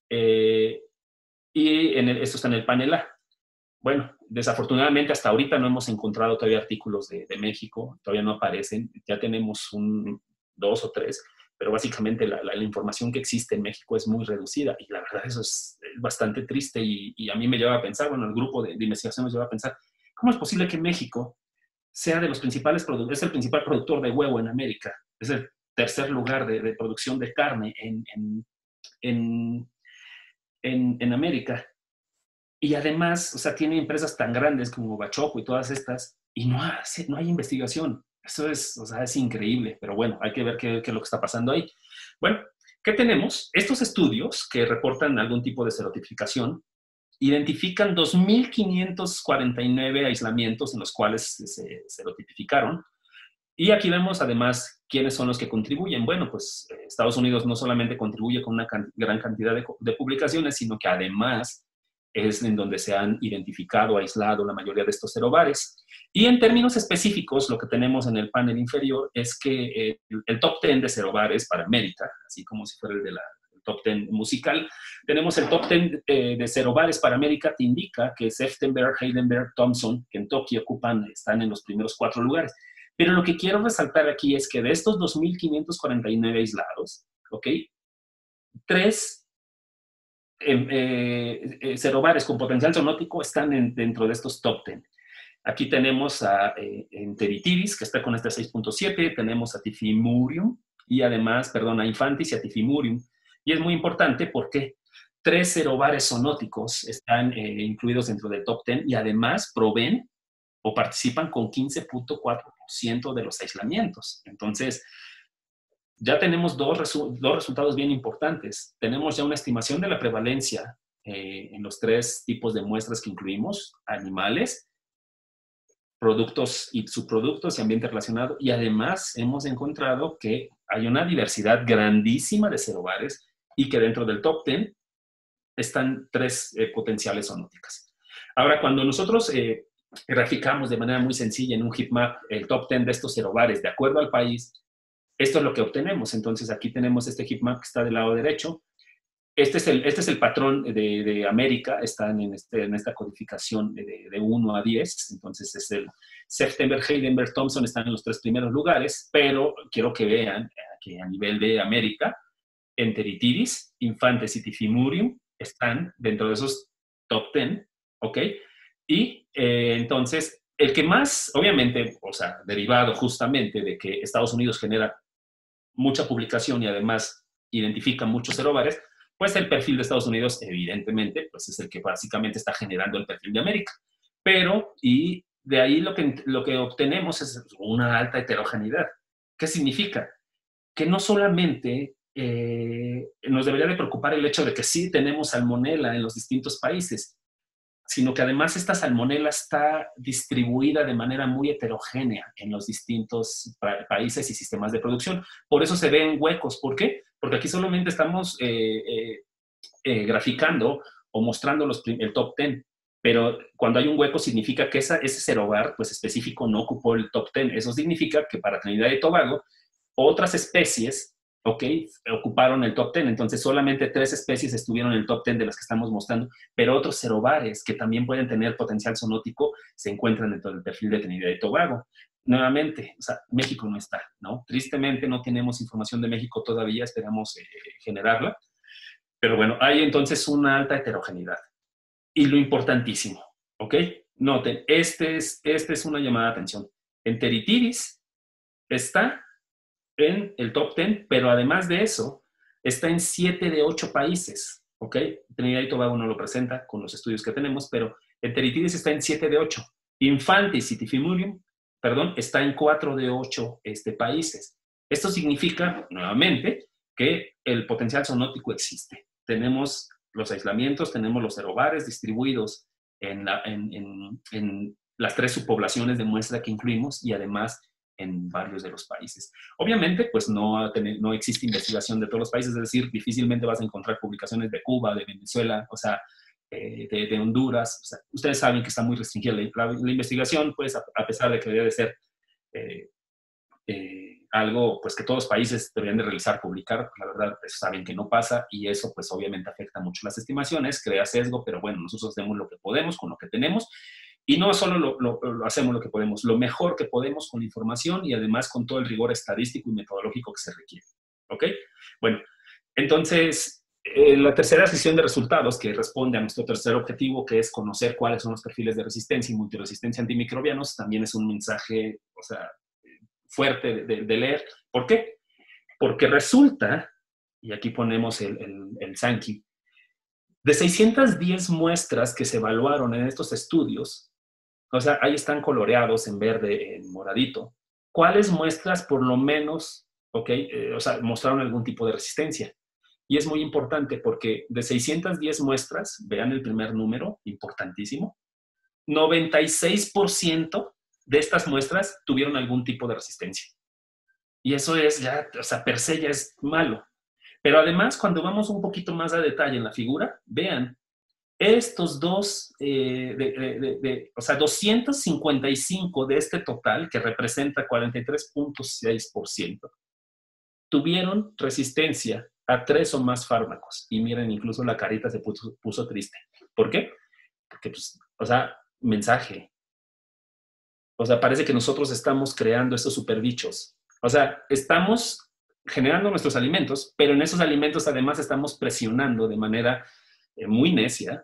Esto está en el panel A. Bueno, desafortunadamente hasta ahorita no hemos encontrado todavía artículos de México, todavía no aparecen, ya tenemos 2 o 3, pero básicamente la información que existe en México es muy reducida y la verdad eso es bastante triste y a mí me lleva a pensar, bueno, el grupo de investigación nos lleva a pensar, ¿cómo es posible que México sea de los principales productores, es el principal productor de huevo en América, es el tercer lugar de producción de carne en América? Y además, o sea, tiene empresas tan grandes como Bachoco y todas estas, y no hay investigación. Eso es, o sea, es increíble, pero bueno, hay que ver qué es lo que está pasando ahí. Bueno, ¿qué tenemos? Estos estudios que reportan algún tipo de serotipificación identifican 2.549 aislamientos en los cuales se serotipificaron. Y aquí vemos además quiénes son los que contribuyen. Bueno, pues Estados Unidos no solamente contribuye con una gran cantidad de publicaciones, sino que además es en donde se han identificado, aislado la mayoría de estos serobares. Y en términos específicos, lo que tenemos en el panel inferior es que el top 10 de serobares para América, así como si fuera el top 10 musical, tenemos el top 10 de serobares para América, te indica que Seftenberg, Heidelberg, Thompson, Kentucky están en los primeros 4 lugares. Pero lo que quiero resaltar aquí es que de estos 2.549 aislados, ¿ok? 3 serobares con potencial zoonótico están dentro de estos top 10. Aquí tenemos a enteritidis, que está con este 6.7, tenemos a tifimurium, y además, perdón, a infantis y a tifimurium. Y es muy importante porque 3 serobares zoonóticos están incluidos dentro del top 10 y además proveen o participan con 15.4% de los aislamientos. Entonces, ya tenemos dos resultados bien importantes. Tenemos ya una estimación de la prevalencia en los 3 tipos de muestras que incluimos: animales, productos y subproductos y ambiente relacionado. Y además hemos encontrado que hay una diversidad grandísima de serobares y que dentro del top 10 están 3 potenciales zoonóticas. Ahora, cuando nosotros graficamos de manera muy sencilla en un heatmap el top 10 de estos serobares de acuerdo al país, esto es lo que obtenemos. Entonces, aquí tenemos este heatmap que está del lado derecho. Este es el patrón de América, están en esta codificación de 1 a 10, entonces es el September, Heidenberg, Thompson están en los 3 primeros lugares, pero quiero que vean que a nivel de América, enteritidis, infantes y tifimurium están dentro de esos top 10, ¿ok? Y entonces, el que más, obviamente, o sea, derivado justamente de que Estados Unidos genera mucha publicación y además identifica muchos serobares, pues el perfil de Estados Unidos, evidentemente, pues es el que básicamente está generando el perfil de América. Pero, y de ahí lo que obtenemos es una alta heterogeneidad. ¿Qué significa? Que no solamente nos debería de preocupar el hecho de que sí tenemos salmonela en los distintos países, sino que además esta salmonela está distribuida de manera muy heterogénea en los distintos países y sistemas de producción. Por eso se ven huecos. ¿Por qué? Porque aquí solamente estamos graficando o mostrando el top 10. Pero cuando hay un hueco significa que ese serobar pues, específico no ocupó el top 10. Eso significa que para Trinidad y Tobago, otras especies, ¿ok?, ocuparon el top 10. Entonces, solamente 3 especies estuvieron en el top 10 de las que estamos mostrando, pero otros serobares que también pueden tener potencial zoonótico se encuentran dentro del perfil de Trinidad y Tobago. Nuevamente, o sea, México no está, ¿no? Tristemente no tenemos información de México todavía, esperamos generarla. Pero bueno, hay entonces una alta heterogeneidad. Y lo importantísimo, ¿ok? Noten, este es una llamada de atención. Enteritidis está en el top 10, pero además de eso, está en 7 de 8 países, ¿ok? Trinidad y Tobago no lo presenta con los estudios que tenemos, pero enteritidis está en 7 de 8. Infantis y tifimurium, perdón, está en 4 de 8 países. Esto significa, nuevamente, que el potencial zoonótico existe. Tenemos los aislamientos, tenemos los serobares distribuidos en las 3 subpoblaciones de muestra que incluimos y además en varios de los países. Obviamente, pues no existe investigación de todos los países, es decir, difícilmente vas a encontrar publicaciones de Cuba, de Venezuela, o sea, de Honduras. O sea, ustedes saben que está muy restringida la investigación, pues a pesar de que debería de ser algo pues que todos los países deberían de realizar, publicar, la verdad, pues, saben que no pasa y eso pues obviamente afecta mucho las estimaciones, crea sesgo, pero bueno, nosotros hacemos lo que podemos con lo que tenemos. Y no solo lo hacemos lo que podemos, lo mejor que podemos con la información y además con todo el rigor estadístico y metodológico que se requiere. ¿Ok? Bueno, entonces, la tercera sesión de resultados que responde a nuestro tercer objetivo, que es conocer cuáles son los perfiles de resistencia y multiresistencia antimicrobianos, también es un mensaje, o sea, fuerte de leer. ¿Por qué? Porque resulta, y aquí ponemos el Sankey, de 610 muestras que se evaluaron en estos estudios, o sea, ahí están coloreados en verde, en moradito, ¿cuáles muestras por lo menos, o sea, mostraron algún tipo de resistencia? Y es muy importante porque de 610 muestras, vean el primer número, importantísimo, 96% de estas muestras tuvieron algún tipo de resistencia. Y eso es ya, o sea, per se ya es malo. Pero además, cuando vamos un poquito más a detalle en la figura, vean, estos dos, o sea, 255 de este total, que representa 43.6%, tuvieron resistencia a 3 o más fármacos. Y miren, incluso la carita se puso triste. ¿Por qué? Porque, pues, o sea, mensaje. O sea, parece que nosotros estamos creando estos superbichos. O sea, estamos generando nuestros alimentos, pero en esos alimentos además estamos presionando de manera muy necia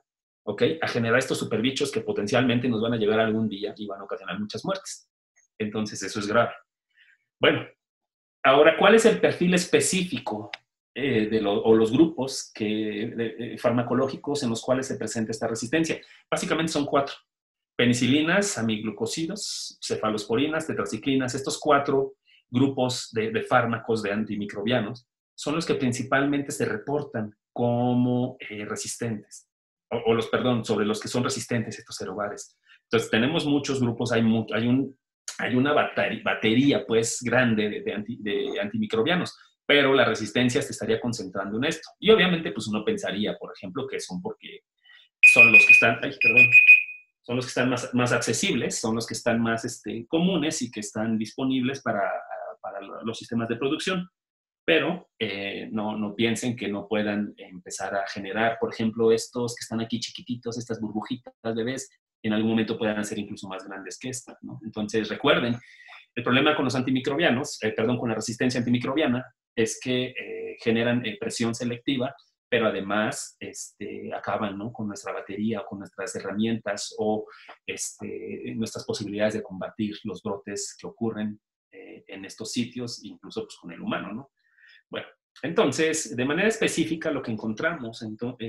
¿ok? A generar estos superbichos que potencialmente nos van a llegar algún día y van a ocasionar muchas muertes. Entonces, eso es grave. Bueno, ahora, ¿cuál es el perfil específico o los grupos farmacológicos en los cuales se presenta esta resistencia? Básicamente son 4. Penicilinas, amiglucosidos, cefalosporinas, tetraciclinas. Estos 4 grupos de fármacos de antimicrobianos son los que principalmente se reportan como resistentes. Sobre los que son resistentes estos serobares. Entonces, tenemos muchos grupos, hay una batería pues grande de antimicrobianos, pero la resistencia se estaría concentrando en esto. Y obviamente pues uno pensaría, por ejemplo, que son porque son los que están, son los que están más accesibles, son los que están más comunes y que están disponibles para los sistemas de producción. Pero no piensen que no puedan empezar a generar, por ejemplo, estos que están aquí chiquititos, estas burbujitas bebés, en algún momento puedan ser incluso más grandes que esta, ¿no? Entonces, recuerden, el problema con los antimicrobianos, con la resistencia antimicrobiana, es que generan presión selectiva, pero además acaban, ¿no?, con nuestra batería o con nuestras herramientas o nuestras posibilidades de combatir los brotes que ocurren en estos sitios, incluso pues, con el humano, ¿no? Bueno, entonces, de manera específica, lo que encontramos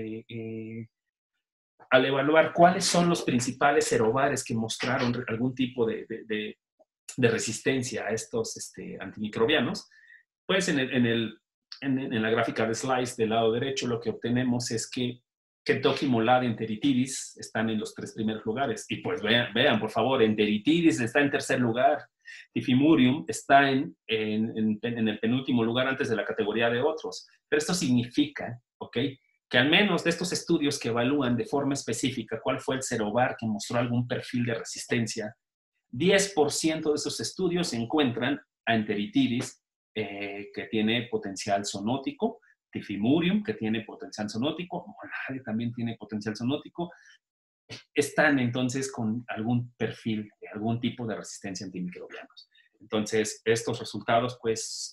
al evaluar cuáles son los principales serobares que mostraron algún tipo de resistencia a estos antimicrobianos, pues en la gráfica de slides del lado derecho lo que obtenemos es que Kentucky, Molad, enteritidis están en los 3 primeros lugares. Y pues vean, por favor, enteritidis está en tercer lugar. Tifimurium está en el penúltimo lugar antes de la categoría de otros. Pero esto significa, ¿ok?, que al menos de estos estudios que evalúan de forma específica cuál fue el serobar que mostró algún perfil de resistencia, 10% de esos estudios se encuentran a enteritidis, que tiene potencial zoonótico, Tifimurium, que tiene potencial zoonótico, Molade también tiene potencial zoonótico, están entonces con algún perfil, algún tipo de resistencia a antimicrobianos. Entonces, estos resultados, pues,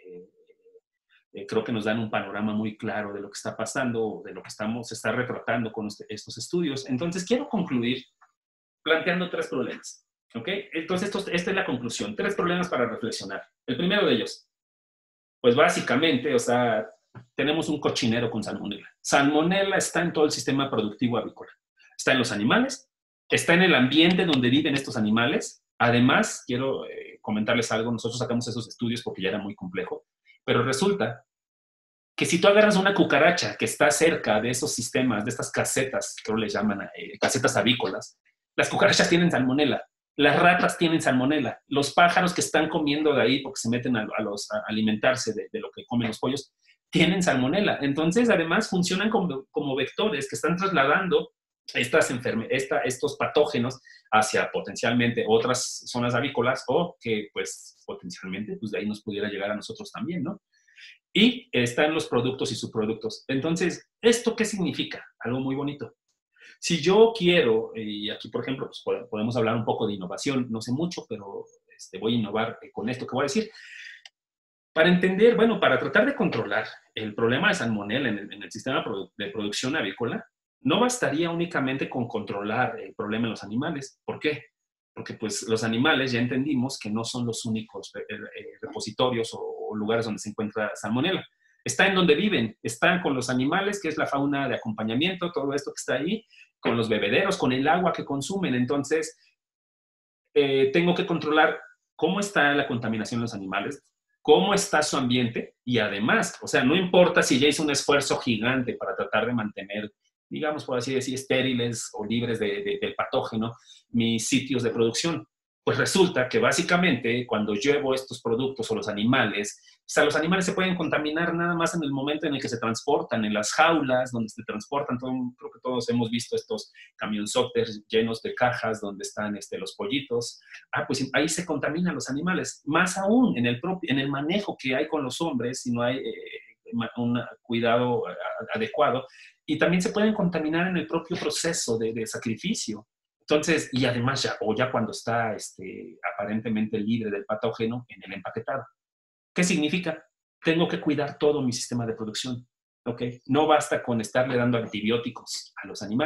creo que nos dan un panorama muy claro de lo que está pasando, de lo que se está retratando con estos estudios. Entonces, quiero concluir planteando 3 problemas, ¿ok? Entonces, esta es la conclusión. 3 problemas para reflexionar. El primero de ellos, pues básicamente, o sea, tenemos un cochinero con salmonela. Salmonela está en todo el sistema productivo avícola. Está en los animales, está en el ambiente donde viven estos animales. Además, quiero comentarles algo. Nosotros sacamos esos estudios porque ya era muy complejo. Pero resulta que si tú agarras una cucaracha que está cerca de esos sistemas, de estas casetas, creo le llaman casetas avícolas, las cucarachas tienen salmonela, las ratas tienen salmonela, los pájaros que están comiendo de ahí porque se meten a alimentarse de lo que comen los pollos, tienen salmonela. Entonces, además, funcionan como vectores que están trasladando estos patógenos hacia potencialmente otras zonas avícolas o que, pues, potencialmente, pues de ahí nos pudiera llegar a nosotros también, ¿no? Y están los productos y subproductos. Entonces, ¿esto qué significa? Algo muy bonito. Si yo quiero, y aquí, por ejemplo, pues podemos hablar un poco de innovación, no sé mucho, pero voy a innovar con esto que voy a decir. Para entender, bueno, para tratar de controlar el problema de salmonela en el sistema de producción avícola, no bastaría únicamente con controlar el problema en los animales. ¿Por qué? Porque pues los animales ya entendimos que no son los únicos repositorios o lugares donde se encuentra salmonela. Está en donde viven, están con los animales, que es la fauna de acompañamiento, todo esto que está ahí, con los bebederos, con el agua que consumen. Entonces, tengo que controlar cómo está la contaminación de los animales, cómo está su ambiente y además, o sea, no importa si ya hice un esfuerzo gigante para tratar de mantener, digamos, por así decir, estériles o libres del patógeno mis sitios de producción. Pues resulta que básicamente cuando llevo estos productos o los animales, o sea, los animales se pueden contaminar nada más en el momento en el que se transportan, en las jaulas donde se transportan. Creo que todos hemos visto estos camionzotes llenos de cajas donde están los pollitos. Pues ahí se contaminan los animales. Más aún en el manejo que hay con los hombres, si no hay un cuidado adecuado. Y también se pueden contaminar en el propio proceso de sacrificio. Entonces, y además ya cuando está aparentemente libre del patógeno en el empaquetado. ¿Qué significa? Tengo que cuidar todo mi sistema de producción, ¿ok? No basta con estarle dando antibióticos a los animales.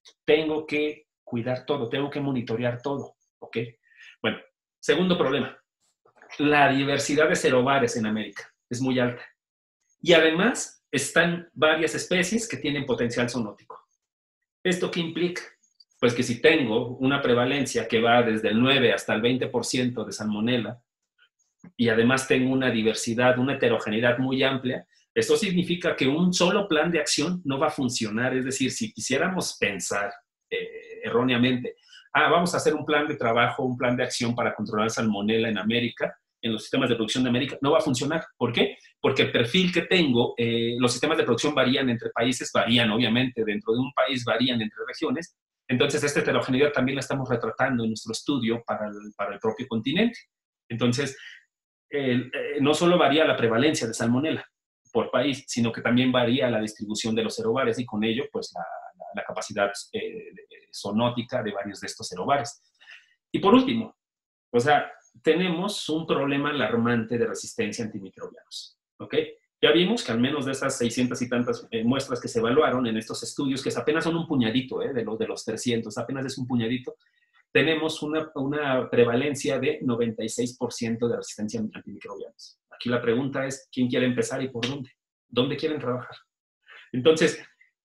tengo que cuidar todo, tengo que monitorear todo, ¿ok? Bueno, segundo problema, la diversidad de cerobares en América es muy alta. Y además están varias especies que tienen potencial zoonótico. ¿Esto qué implica? Pues que si tengo una prevalencia que va desde el 9 hasta el 20% de salmonela, y además tengo una diversidad, una heterogeneidad muy amplia, esto significa que un solo plan de acción no va a funcionar. Es decir, si quisiéramos pensar erróneamente, vamos a hacer un plan de trabajo, un plan de acción para controlar salmonela en América, en los sistemas de producción de América, no va a funcionar. ¿Por qué? Porque el perfil que tengo, los sistemas de producción varían entre países, varían obviamente, dentro de un país varían entre regiones. Entonces, esta heterogeneidad también la estamos retratando en nuestro estudio para el propio continente. Entonces, no solo varía la prevalencia de salmonela por país, sino que también varía la distribución de los cerobares y con ello, pues, la capacidad zoonótica de varios de estos cerobares. Y por último, o sea, tenemos un problema alarmante de resistencia a antimicrobianos, ¿ok? Ya vimos que al menos de esas 600 y tantas muestras que se evaluaron en estos estudios, que apenas son un puñadito de los 300, apenas es un puñadito, tenemos una prevalencia de 96% de resistencia a antimicrobianos. Aquí la pregunta es, ¿quién quiere empezar y por dónde? ¿Dónde quieren trabajar? Entonces,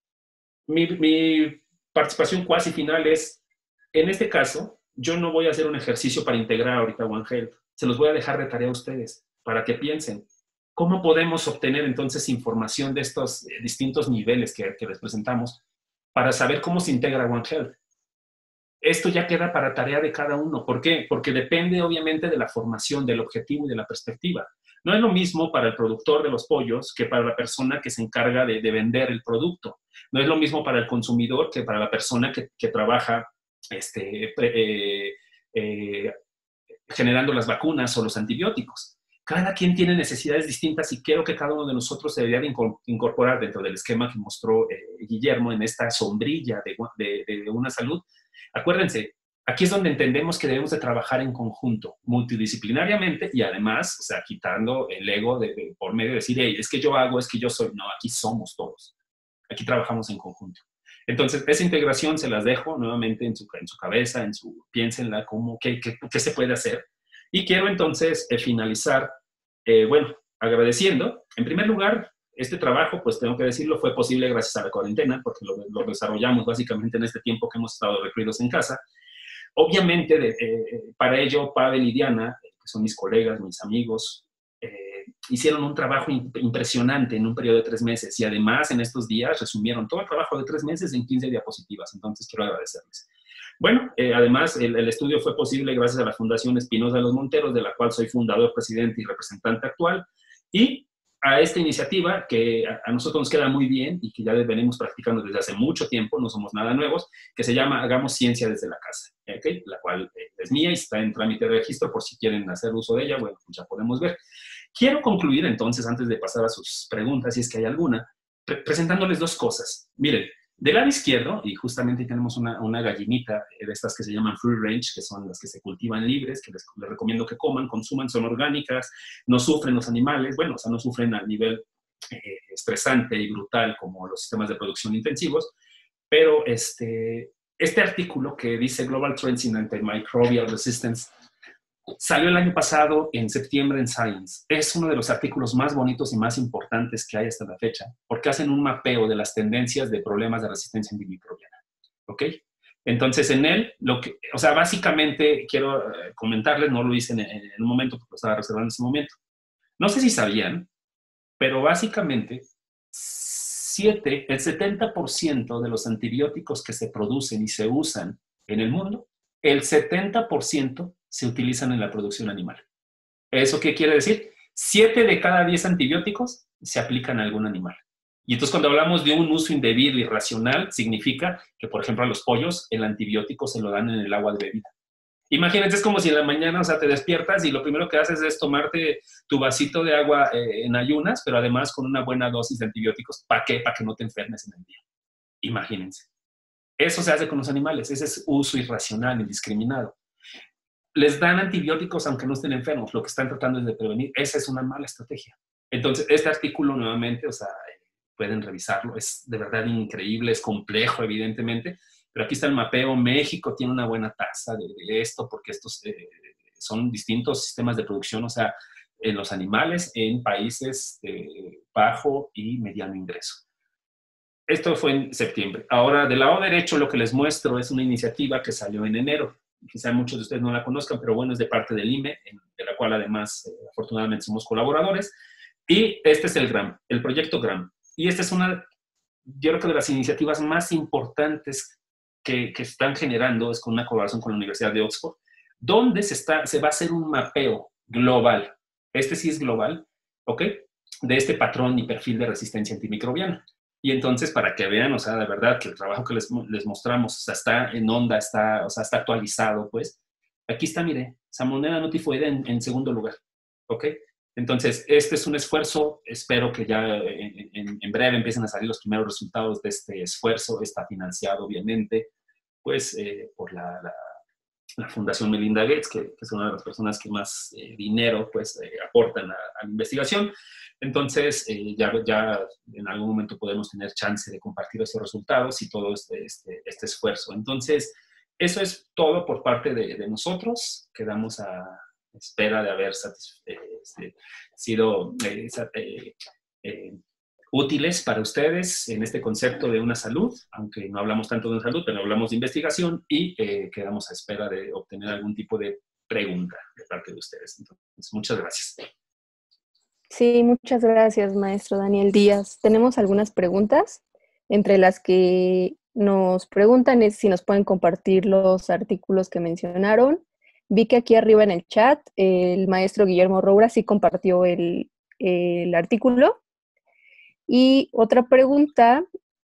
mi participación cuasi final es, en este caso, yo no voy a hacer un ejercicio para integrar ahorita One Health. Se los voy a dejar de tarea a ustedes para que piensen. ¿Cómo podemos obtener entonces información de estos distintos niveles que les presentamos para saber cómo se integra One Health? Esto ya queda para tarea de cada uno. ¿Por qué? Porque depende obviamente de la formación, del objetivo y de la perspectiva. No es lo mismo para el productor de los pollos que para la persona que se encarga de vender el producto. No es lo mismo para el consumidor que para la persona que trabaja generando las vacunas o los antibióticos. Cada quien tiene necesidades distintas y creo que cada uno de nosotros se debería incorporar dentro del esquema que mostró Guillermo en esta sombrilla de una salud. Acuérdense, aquí es donde entendemos que debemos de trabajar en conjunto, multidisciplinariamente y además, o sea, quitando el ego por medio de decir, hey, es que yo hago, es que yo soy. No, aquí somos todos. Aquí trabajamos en conjunto. Entonces, esa integración se las dejo nuevamente en su cabeza, piénsenla, qué se puede hacer. Y quiero entonces finalizar, agradeciendo. En primer lugar, este trabajo, pues tengo que decirlo, fue posible gracias a la cuarentena, porque lo desarrollamos básicamente en este tiempo que hemos estado recluidos en casa. Obviamente, para ello, Pavel y Diana, que son mis colegas, mis amigos, hicieron un trabajo impresionante en un periodo de 3 meses y además en estos días resumieron todo el trabajo de 3 meses en 15 diapositivas. Entonces, quiero agradecerles. Bueno, además, el estudio fue posible gracias a la Fundación Espinosa de los Monteros, de la cual soy fundador, presidente y representante actual, y a esta iniciativa que a nosotros nos queda muy bien y que ya venimos practicando desde hace mucho tiempo, no somos nada nuevos, que se llama Hagamos Ciencia desde la Casa, ¿okay? La cual es mía y está en trámite de registro por si quieren hacer uso de ella. Bueno, pues ya podemos ver. Quiero concluir entonces, antes de pasar a sus preguntas, si es que hay alguna, presentándoles 2 cosas. Miren, del lado izquierdo, y justamente tenemos una gallinita de estas que se llaman free range, que son las que se cultivan libres, que les recomiendo que coman, consuman, son orgánicas, no sufren los animales, bueno, o sea, no sufren a nivel estresante y brutal como los sistemas de producción intensivos, pero este artículo que dice Global Trends in Antimicrobial Resistance salió el año pasado en septiembre en Science. Es uno de los artículos más bonitos y más importantes que hay hasta la fecha, porque hacen un mapeo de las tendencias de problemas de resistencia antimicrobiana. ¿Ok? Entonces, en él, básicamente quiero comentarles, no lo hice en un momento porque lo estaba reservando en ese momento. No sé si sabían, pero básicamente el 70% de los antibióticos que se producen y se usan en el mundo, el 70% se utilizan en la producción animal. ¿Eso qué quiere decir? 7 de cada 10 antibióticos se aplican a algún animal. Y entonces cuando hablamos de un uso indebido y irracional, significa que, por ejemplo, a los pollos el antibiótico se lo dan en el agua de bebida. Imagínate, es como si en la mañana, o sea, te despiertas y lo primero que haces es tomarte tu vasito de agua en ayunas, pero además con una buena dosis de antibióticos. ¿Para qué? Para que no te enfermes en el día. Imagínense. Eso se hace con los animales. Ese es uso irracional, indiscriminado. Les dan antibióticos aunque no estén enfermos. Lo que están tratando es de prevenir. Esa es una mala estrategia. Entonces, este artículo nuevamente, o sea, pueden revisarlo. Es de verdad increíble, es complejo, evidentemente, Pero aquí está el mapeo. México tiene una buena tasa de esto, porque estos son distintos sistemas de producción, o sea, en los animales, en países de bajo y mediano ingreso. Esto fue en septiembre. Ahora, del lado derecho, lo que les muestro es una iniciativa que salió en enero. Quizá muchos de ustedes no la conozcan, pero bueno, es de parte del IME, de la cual además, afortunadamente, somos colaboradores. Y este es el GRAM, el proyecto GRAM. Y esta es una, yo creo que de las iniciativas más importantes que están generando, es con una colaboración con la Universidad de Oxford, donde se va a hacer un mapeo global. Este sí es global, ¿ok? De este patrón y perfil de resistencia antimicrobiana. Y entonces, para que vean, o sea, de verdad que el trabajo que les mostramos, o sea, está en onda, está actualizado, pues. Aquí está, mire, Salmonella notifoidea en segundo lugar, ¿ok? Entonces, este es un esfuerzo, espero que ya en breve empiecen a salir los primeros resultados de este esfuerzo. Está financiado, obviamente, pues, por la Fundación Melinda Gates, que es una de las personas que más dinero, pues, aportan a la investigación. Entonces, ya en algún momento podemos tener chance de compartir esos resultados y todo este esfuerzo. Entonces, eso es todo por parte de nosotros. Quedamos a espera de haber sido útiles para ustedes en este concepto de una salud, aunque no hablamos tanto de una salud, pero hablamos de investigación, y quedamos a espera de obtener algún tipo de pregunta de parte de ustedes. Entonces, muchas gracias. Sí, muchas gracias, maestro Daniel Díaz. Tenemos algunas preguntas, entre las que nos preguntan es si nos pueden compartir los artículos que mencionaron. Vi que aquí arriba en el chat el maestro Guillermo Roura sí compartió el artículo. Y otra pregunta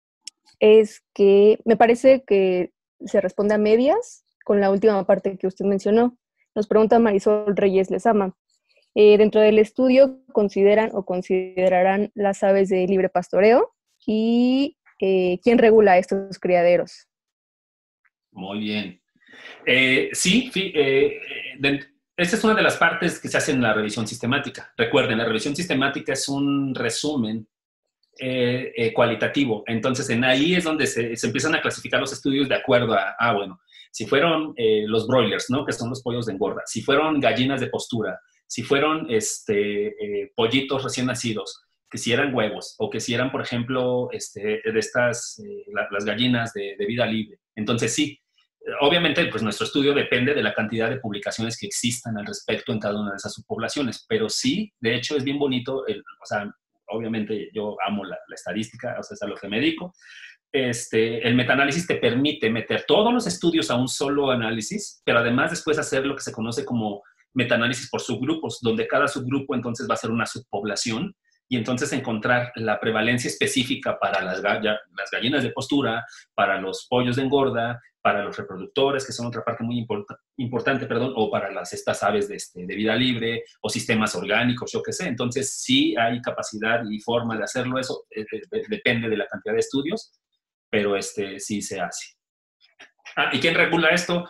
es que me parece que se responde a medias con la última parte que usted mencionó. Nos pregunta Marisol Reyes Lezama. Dentro del estudio, ¿consideran o considerarán las aves de libre pastoreo? ¿Y quién regula estos criaderos? Muy bien. Sí, esta es una de las partes que se hace en la revisión sistemática. Recuerden, la revisión sistemática es un resumen cualitativo. Entonces, ahí es donde se empiezan a clasificar los estudios de acuerdo a bueno, si fueron los broilers, ¿no? Que son los pollos de engorda, si fueron gallinas de postura, si fueron pollitos recién nacidos, que si eran huevos, o que si eran, por ejemplo, de estas, las gallinas de vida libre. Entonces, sí, obviamente, pues nuestro estudio depende de la cantidad de publicaciones que existan al respecto en cada una de esas subpoblaciones, pero sí, de hecho, es bien bonito, o sea, obviamente yo amo la estadística, o sea, es a lo que me dedico. El metaanálisis te permite meter todos los estudios a un solo análisis, pero además después hacer lo que se conoce como metaanálisis por subgrupos, donde cada subgrupo entonces va a ser una subpoblación, y entonces encontrar la prevalencia específica para las gallinas de postura, para los pollos de engorda, para los reproductores, que son otra parte muy importante, o para estas aves de vida libre, o sistemas orgánicos, yo qué sé. Entonces, sí hay capacidad y forma de hacerlo. Eso depende de la cantidad de estudios, pero sí se hace. ¿Y quién regula esto?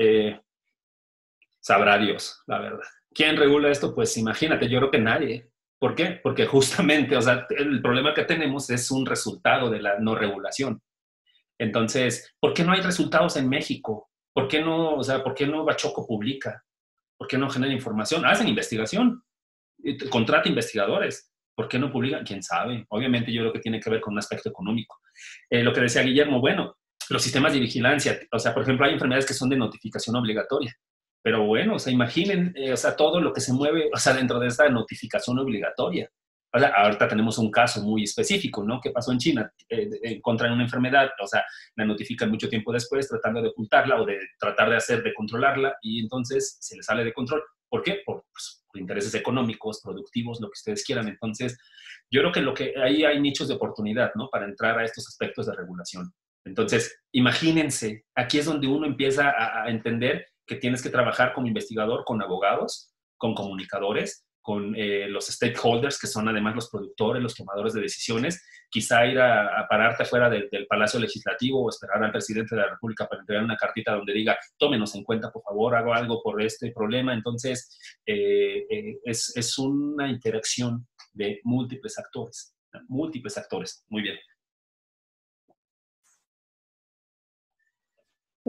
Sabrá Dios, la verdad. ¿Quién regula esto? Pues imagínate, yo creo que nadie. ¿Por qué? Porque justamente, o sea, el problema que tenemos es un resultado de la no regulación. Entonces, ¿por qué no hay resultados en México? ¿Por qué no, o sea, por qué no Bachoco publica? ¿Por qué no genera información? Hacen investigación, contrata investigadores. ¿Por qué no publican? ¿Quién sabe? Obviamente yo creo que tiene que ver con un aspecto económico. Lo que decía Guillermo, bueno, los sistemas de vigilancia, o sea, por ejemplo, hay enfermedades que son de notificación obligatoria. Pero bueno, o sea, imaginen, o sea, todo lo que se mueve, o sea, dentro de esta notificación obligatoria. O sea, ahorita tenemos un caso muy específico, ¿no? ¿Qué pasó en China? Encuentran una enfermedad, o sea, la notifican mucho tiempo después, tratando de ocultarla o de tratar de controlarla, y entonces se le sale de control. ¿Por qué? Por intereses económicos, productivos, lo que ustedes quieran. Entonces, yo creo que ahí hay nichos de oportunidad, ¿no? Para entrar a estos aspectos de regulación. Entonces, imagínense, aquí es donde uno empieza a entender que tienes que trabajar como investigador con abogados, con comunicadores, con los stakeholders, que son además los productores, los tomadores de decisiones. Quizá ir a pararte afuera del Palacio Legislativo o esperar al presidente de la República para entregar una cartita donde diga, tómenos en cuenta, por favor, hago algo por este problema. Entonces, es una interacción de múltiples actores. Muy bien.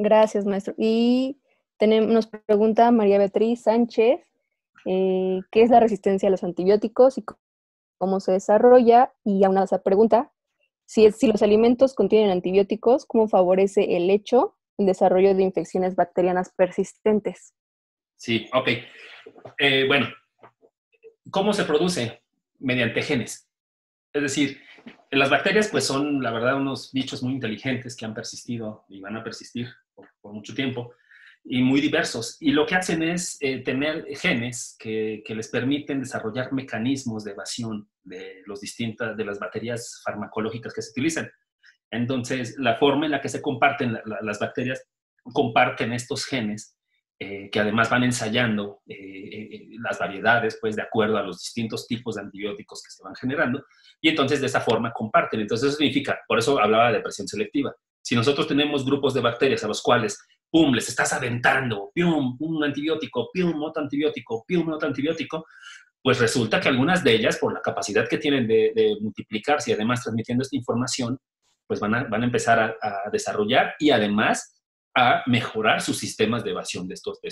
Gracias, maestro. Y nos pregunta María Beatriz Sánchez, ¿qué es la resistencia a los antibióticos y cómo se desarrolla? Y aún esa pregunta, si los alimentos contienen antibióticos, ¿cómo favorece el desarrollo de infecciones bacterianas persistentes? Sí, ok. Bueno, ¿cómo se produce? Mediante genes. Es decir, las bacterias pues son, la verdad, unos bichos muy inteligentes que han persistido y van a persistir por mucho tiempo y muy diversos. Y lo que hacen es tener genes que les permiten desarrollar mecanismos de evasión de las baterías farmacológicas que se utilizan. Entonces, la forma en la que se comparten las bacterias, comparten estos genes que además van ensayando las variedades, pues, de acuerdo a los distintos tipos de antibióticos que se van generando, y entonces de esa forma comparten. Entonces eso significa, por eso hablaba de presión selectiva. Si nosotros tenemos grupos de bacterias a los cuales, pum, les estás aventando, pum, un antibiótico, pum, otro antibiótico, pum, otro antibiótico, pues resulta que algunas de ellas, por la capacidad que tienen de multiplicarse y además transmitiendo esta información, pues van a empezar a desarrollar y además a mejorar sus sistemas de evasión de estos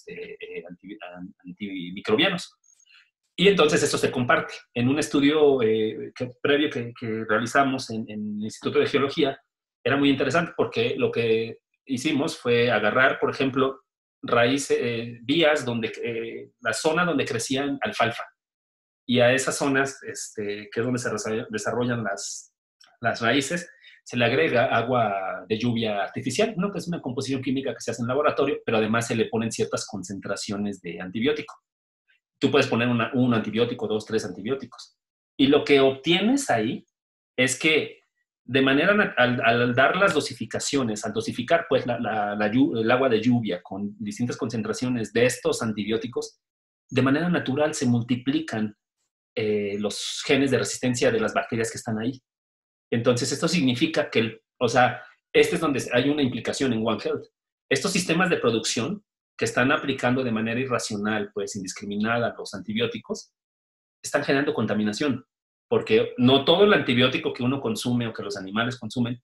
antimicrobianos. Y entonces eso se comparte. En un estudio previo que realizamos en el Instituto de Geología, era muy interesante porque lo que hicimos fue agarrar, por ejemplo, raíces, vías donde, la zona donde crecían alfalfa. Y a esas zonas, que es donde se desarrollan las raíces, se le agrega agua de lluvia artificial, ¿no? Que es una composición química que se hace en laboratorio, pero además se le ponen ciertas concentraciones de antibiótico. Tú puedes poner un antibiótico, 2, 3 antibióticos. Y lo que obtienes ahí es que de manera, al dar las dosificaciones, al dosificar pues el agua de lluvia con distintas concentraciones de estos antibióticos, de manera natural se multiplican los genes de resistencia de las bacterias que están ahí. Entonces, esto significa que, este es donde hay una implicación en One Health. Estos sistemas de producción que están aplicando de manera irracional, pues indiscriminada, los antibióticos, están generando contaminación, porque no todo el antibiótico que uno consume o que los animales consumen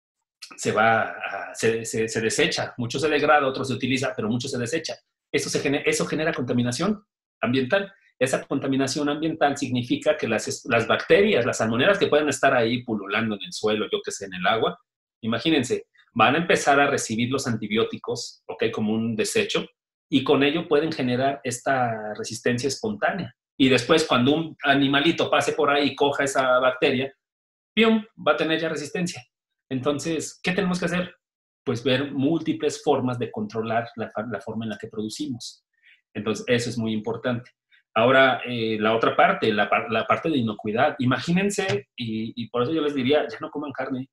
se desecha. Mucho se degrada, otro se utiliza, pero mucho se desecha. Eso genera contaminación ambiental. Esa contaminación ambiental significa que las bacterias, las salmonelas que pueden estar ahí pululando en el suelo, yo que sé, en el agua, imagínense, van a empezar a recibir los antibióticos, ¿ok? Como un desecho, y con ello pueden generar esta resistencia espontánea. Y después, cuando un animalito pase por ahí y coja esa bacteria, ¡pium!, va a tener ya resistencia. Entonces, ¿qué tenemos que hacer? Pues ver múltiples formas de controlar la forma en la que producimos. Entonces, eso es muy importante. Ahora, la otra parte, la parte de inocuidad. Imagínense, y por eso yo les diría, ya no coman carne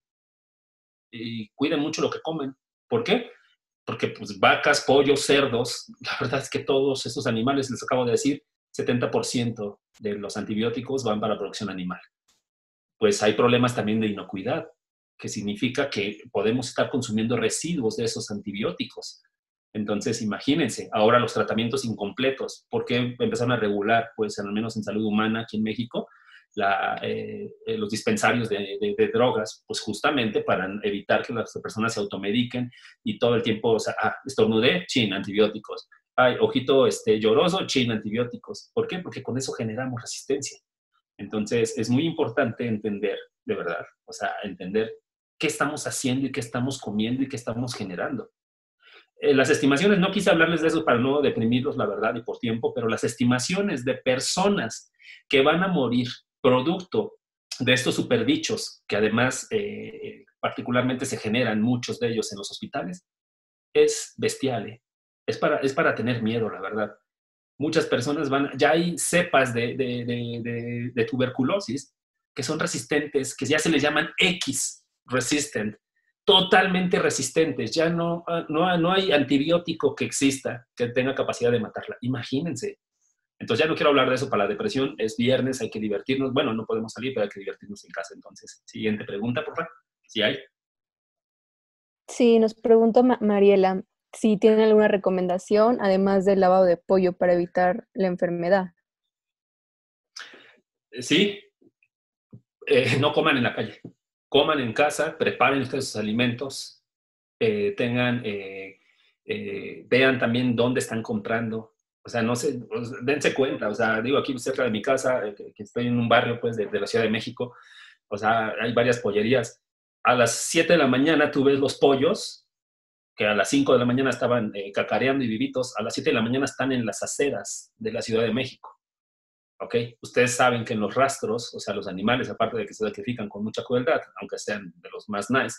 y cuiden mucho lo que comen. ¿Por qué? Porque pues vacas, pollos, cerdos, la verdad es que todos estos animales, les acabo de decir, 70% de los antibióticos van para la producción animal. Pues hay problemas también de inocuidad, que significa que podemos estar consumiendo residuos de esos antibióticos. Entonces, imagínense, ahora los tratamientos incompletos, ¿por qué empezaron a regular, pues al menos en salud humana aquí en México, los dispensarios de drogas? Pues justamente para evitar que las personas se automediquen y todo el tiempo, estornudé, chin, antibióticos. Ay, ojito lloroso, chin, antibióticos. ¿Por qué? Porque con eso generamos resistencia. Entonces, es muy importante entender, de verdad, entender qué estamos haciendo y qué estamos comiendo y qué estamos generando. Las estimaciones, no quise hablarles de eso para no deprimirlos, la verdad, y por tiempo, pero las estimaciones de personas que van a morir producto de estos superbichos, que además particularmente se generan muchos de ellos en los hospitales, es bestial. Es para tener miedo, la verdad. Muchas personas ya hay cepas de tuberculosis que son resistentes, que ya se les llaman X-resistant, totalmente resistentes. Ya no hay antibiótico que exista que tenga capacidad de matarla. Imagínense. Entonces ya no quiero hablar de eso para la depresión. Es viernes, hay que divertirnos. Bueno, no podemos salir, pero hay que divertirnos en casa. Entonces, siguiente pregunta, por favor. ¿Sí hay? Sí, nos pregunta Mariela si tienen alguna recomendación, además del lavado de pollo, para evitar la enfermedad. Sí. No coman en la calle. Coman en casa, preparen ustedes sus alimentos. vean también dónde están comprando. O sea, no sé, dense cuenta, o sea, digo, aquí cerca de mi casa, que estoy en un barrio, pues, de la Ciudad de México, o sea, hay varias pollerías. A las 7 de la mañana tú ves los pollos, que a las 5 de la mañana estaban cacareando y vivitos, a las 7 de la mañana están en las aceras de la Ciudad de México, ¿ok? Ustedes saben que en los rastros, o sea, los animales, aparte de que se sacrifican con mucha crueldad, aunque sean de los más nice,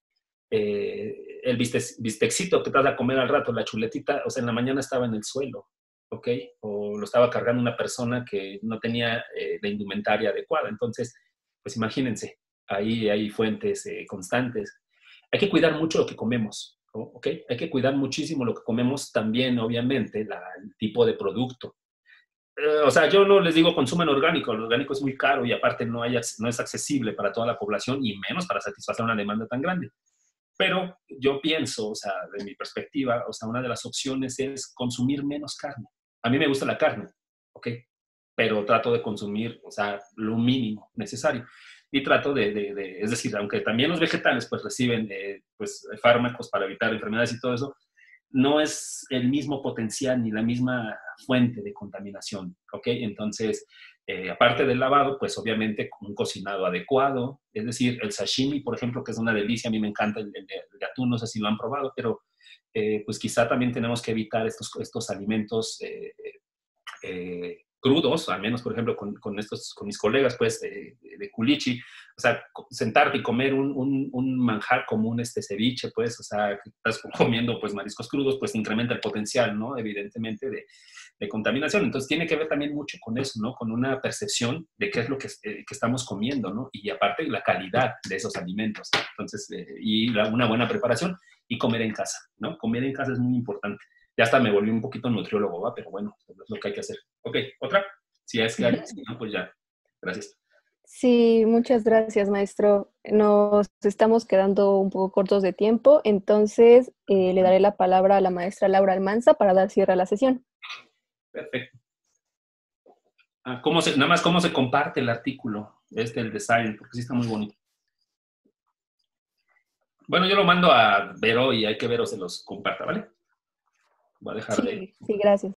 el bistecito que te vas a comer al rato, la chuletita, o sea, en la mañana estaba en el suelo, ¿ok? O lo estaba cargando una persona que no tenía la indumentaria adecuada. Entonces, pues imagínense, ahí hay fuentes constantes. Hay que cuidar mucho lo que comemos, ¿ok? Hay que cuidar muchísimo lo que comemos también, obviamente, el tipo de producto. O sea, yo no les digo consuman orgánico, el orgánico es muy caro y aparte no es accesible para toda la población y menos para satisfacer una demanda tan grande. Pero yo pienso, o sea, de mi perspectiva, o sea, una de las opciones es consumir menos carne. A mí me gusta la carne, ¿ok? Pero trato de consumir, o sea, lo mínimo necesario. Y trato es decir, aunque también los vegetales pues reciben pues, fármacos para evitar enfermedades y todo eso, no es el mismo potencial ni la misma fuente de contaminación, ¿ok? Entonces, aparte del lavado, pues obviamente un cocinado adecuado, es decir, el sashimi, por ejemplo, que es una delicia, a mí me encanta el de atún, no sé si lo han probado, pero pues quizá también tenemos que evitar estos alimentos crudos, al menos, por ejemplo, con mis colegas, pues, de culichi, o sea, sentarte y comer un manjar como un ceviche, pues, o sea, que estás comiendo, pues, mariscos crudos, pues, incrementa el potencial, ¿no? Evidentemente, de contaminación. Entonces, tiene que ver también mucho con eso, ¿no? Con una percepción de qué es lo que estamos comiendo, ¿no? Y aparte, la calidad de esos alimentos. Entonces, una buena preparación y comer en casa, ¿no? Comer en casa es muy importante. Ya hasta me volví un poquito nutriólogo, ¿va? Pero bueno, es lo que hay que hacer. Ok, ¿otra? Si es que hay, si no, pues ya. Gracias. Sí, muchas gracias, maestro. Nos estamos quedando un poco cortos de tiempo, entonces le daré la palabra a la maestra Laura Almanza para dar cierre a la sesión. Perfecto. Nada más cómo se comparte el artículo, el design, porque sí está muy bonito. Bueno, yo lo mando a Vero y hay que Vero se los comparta, ¿vale? Voy a dejar de... Sí, gracias.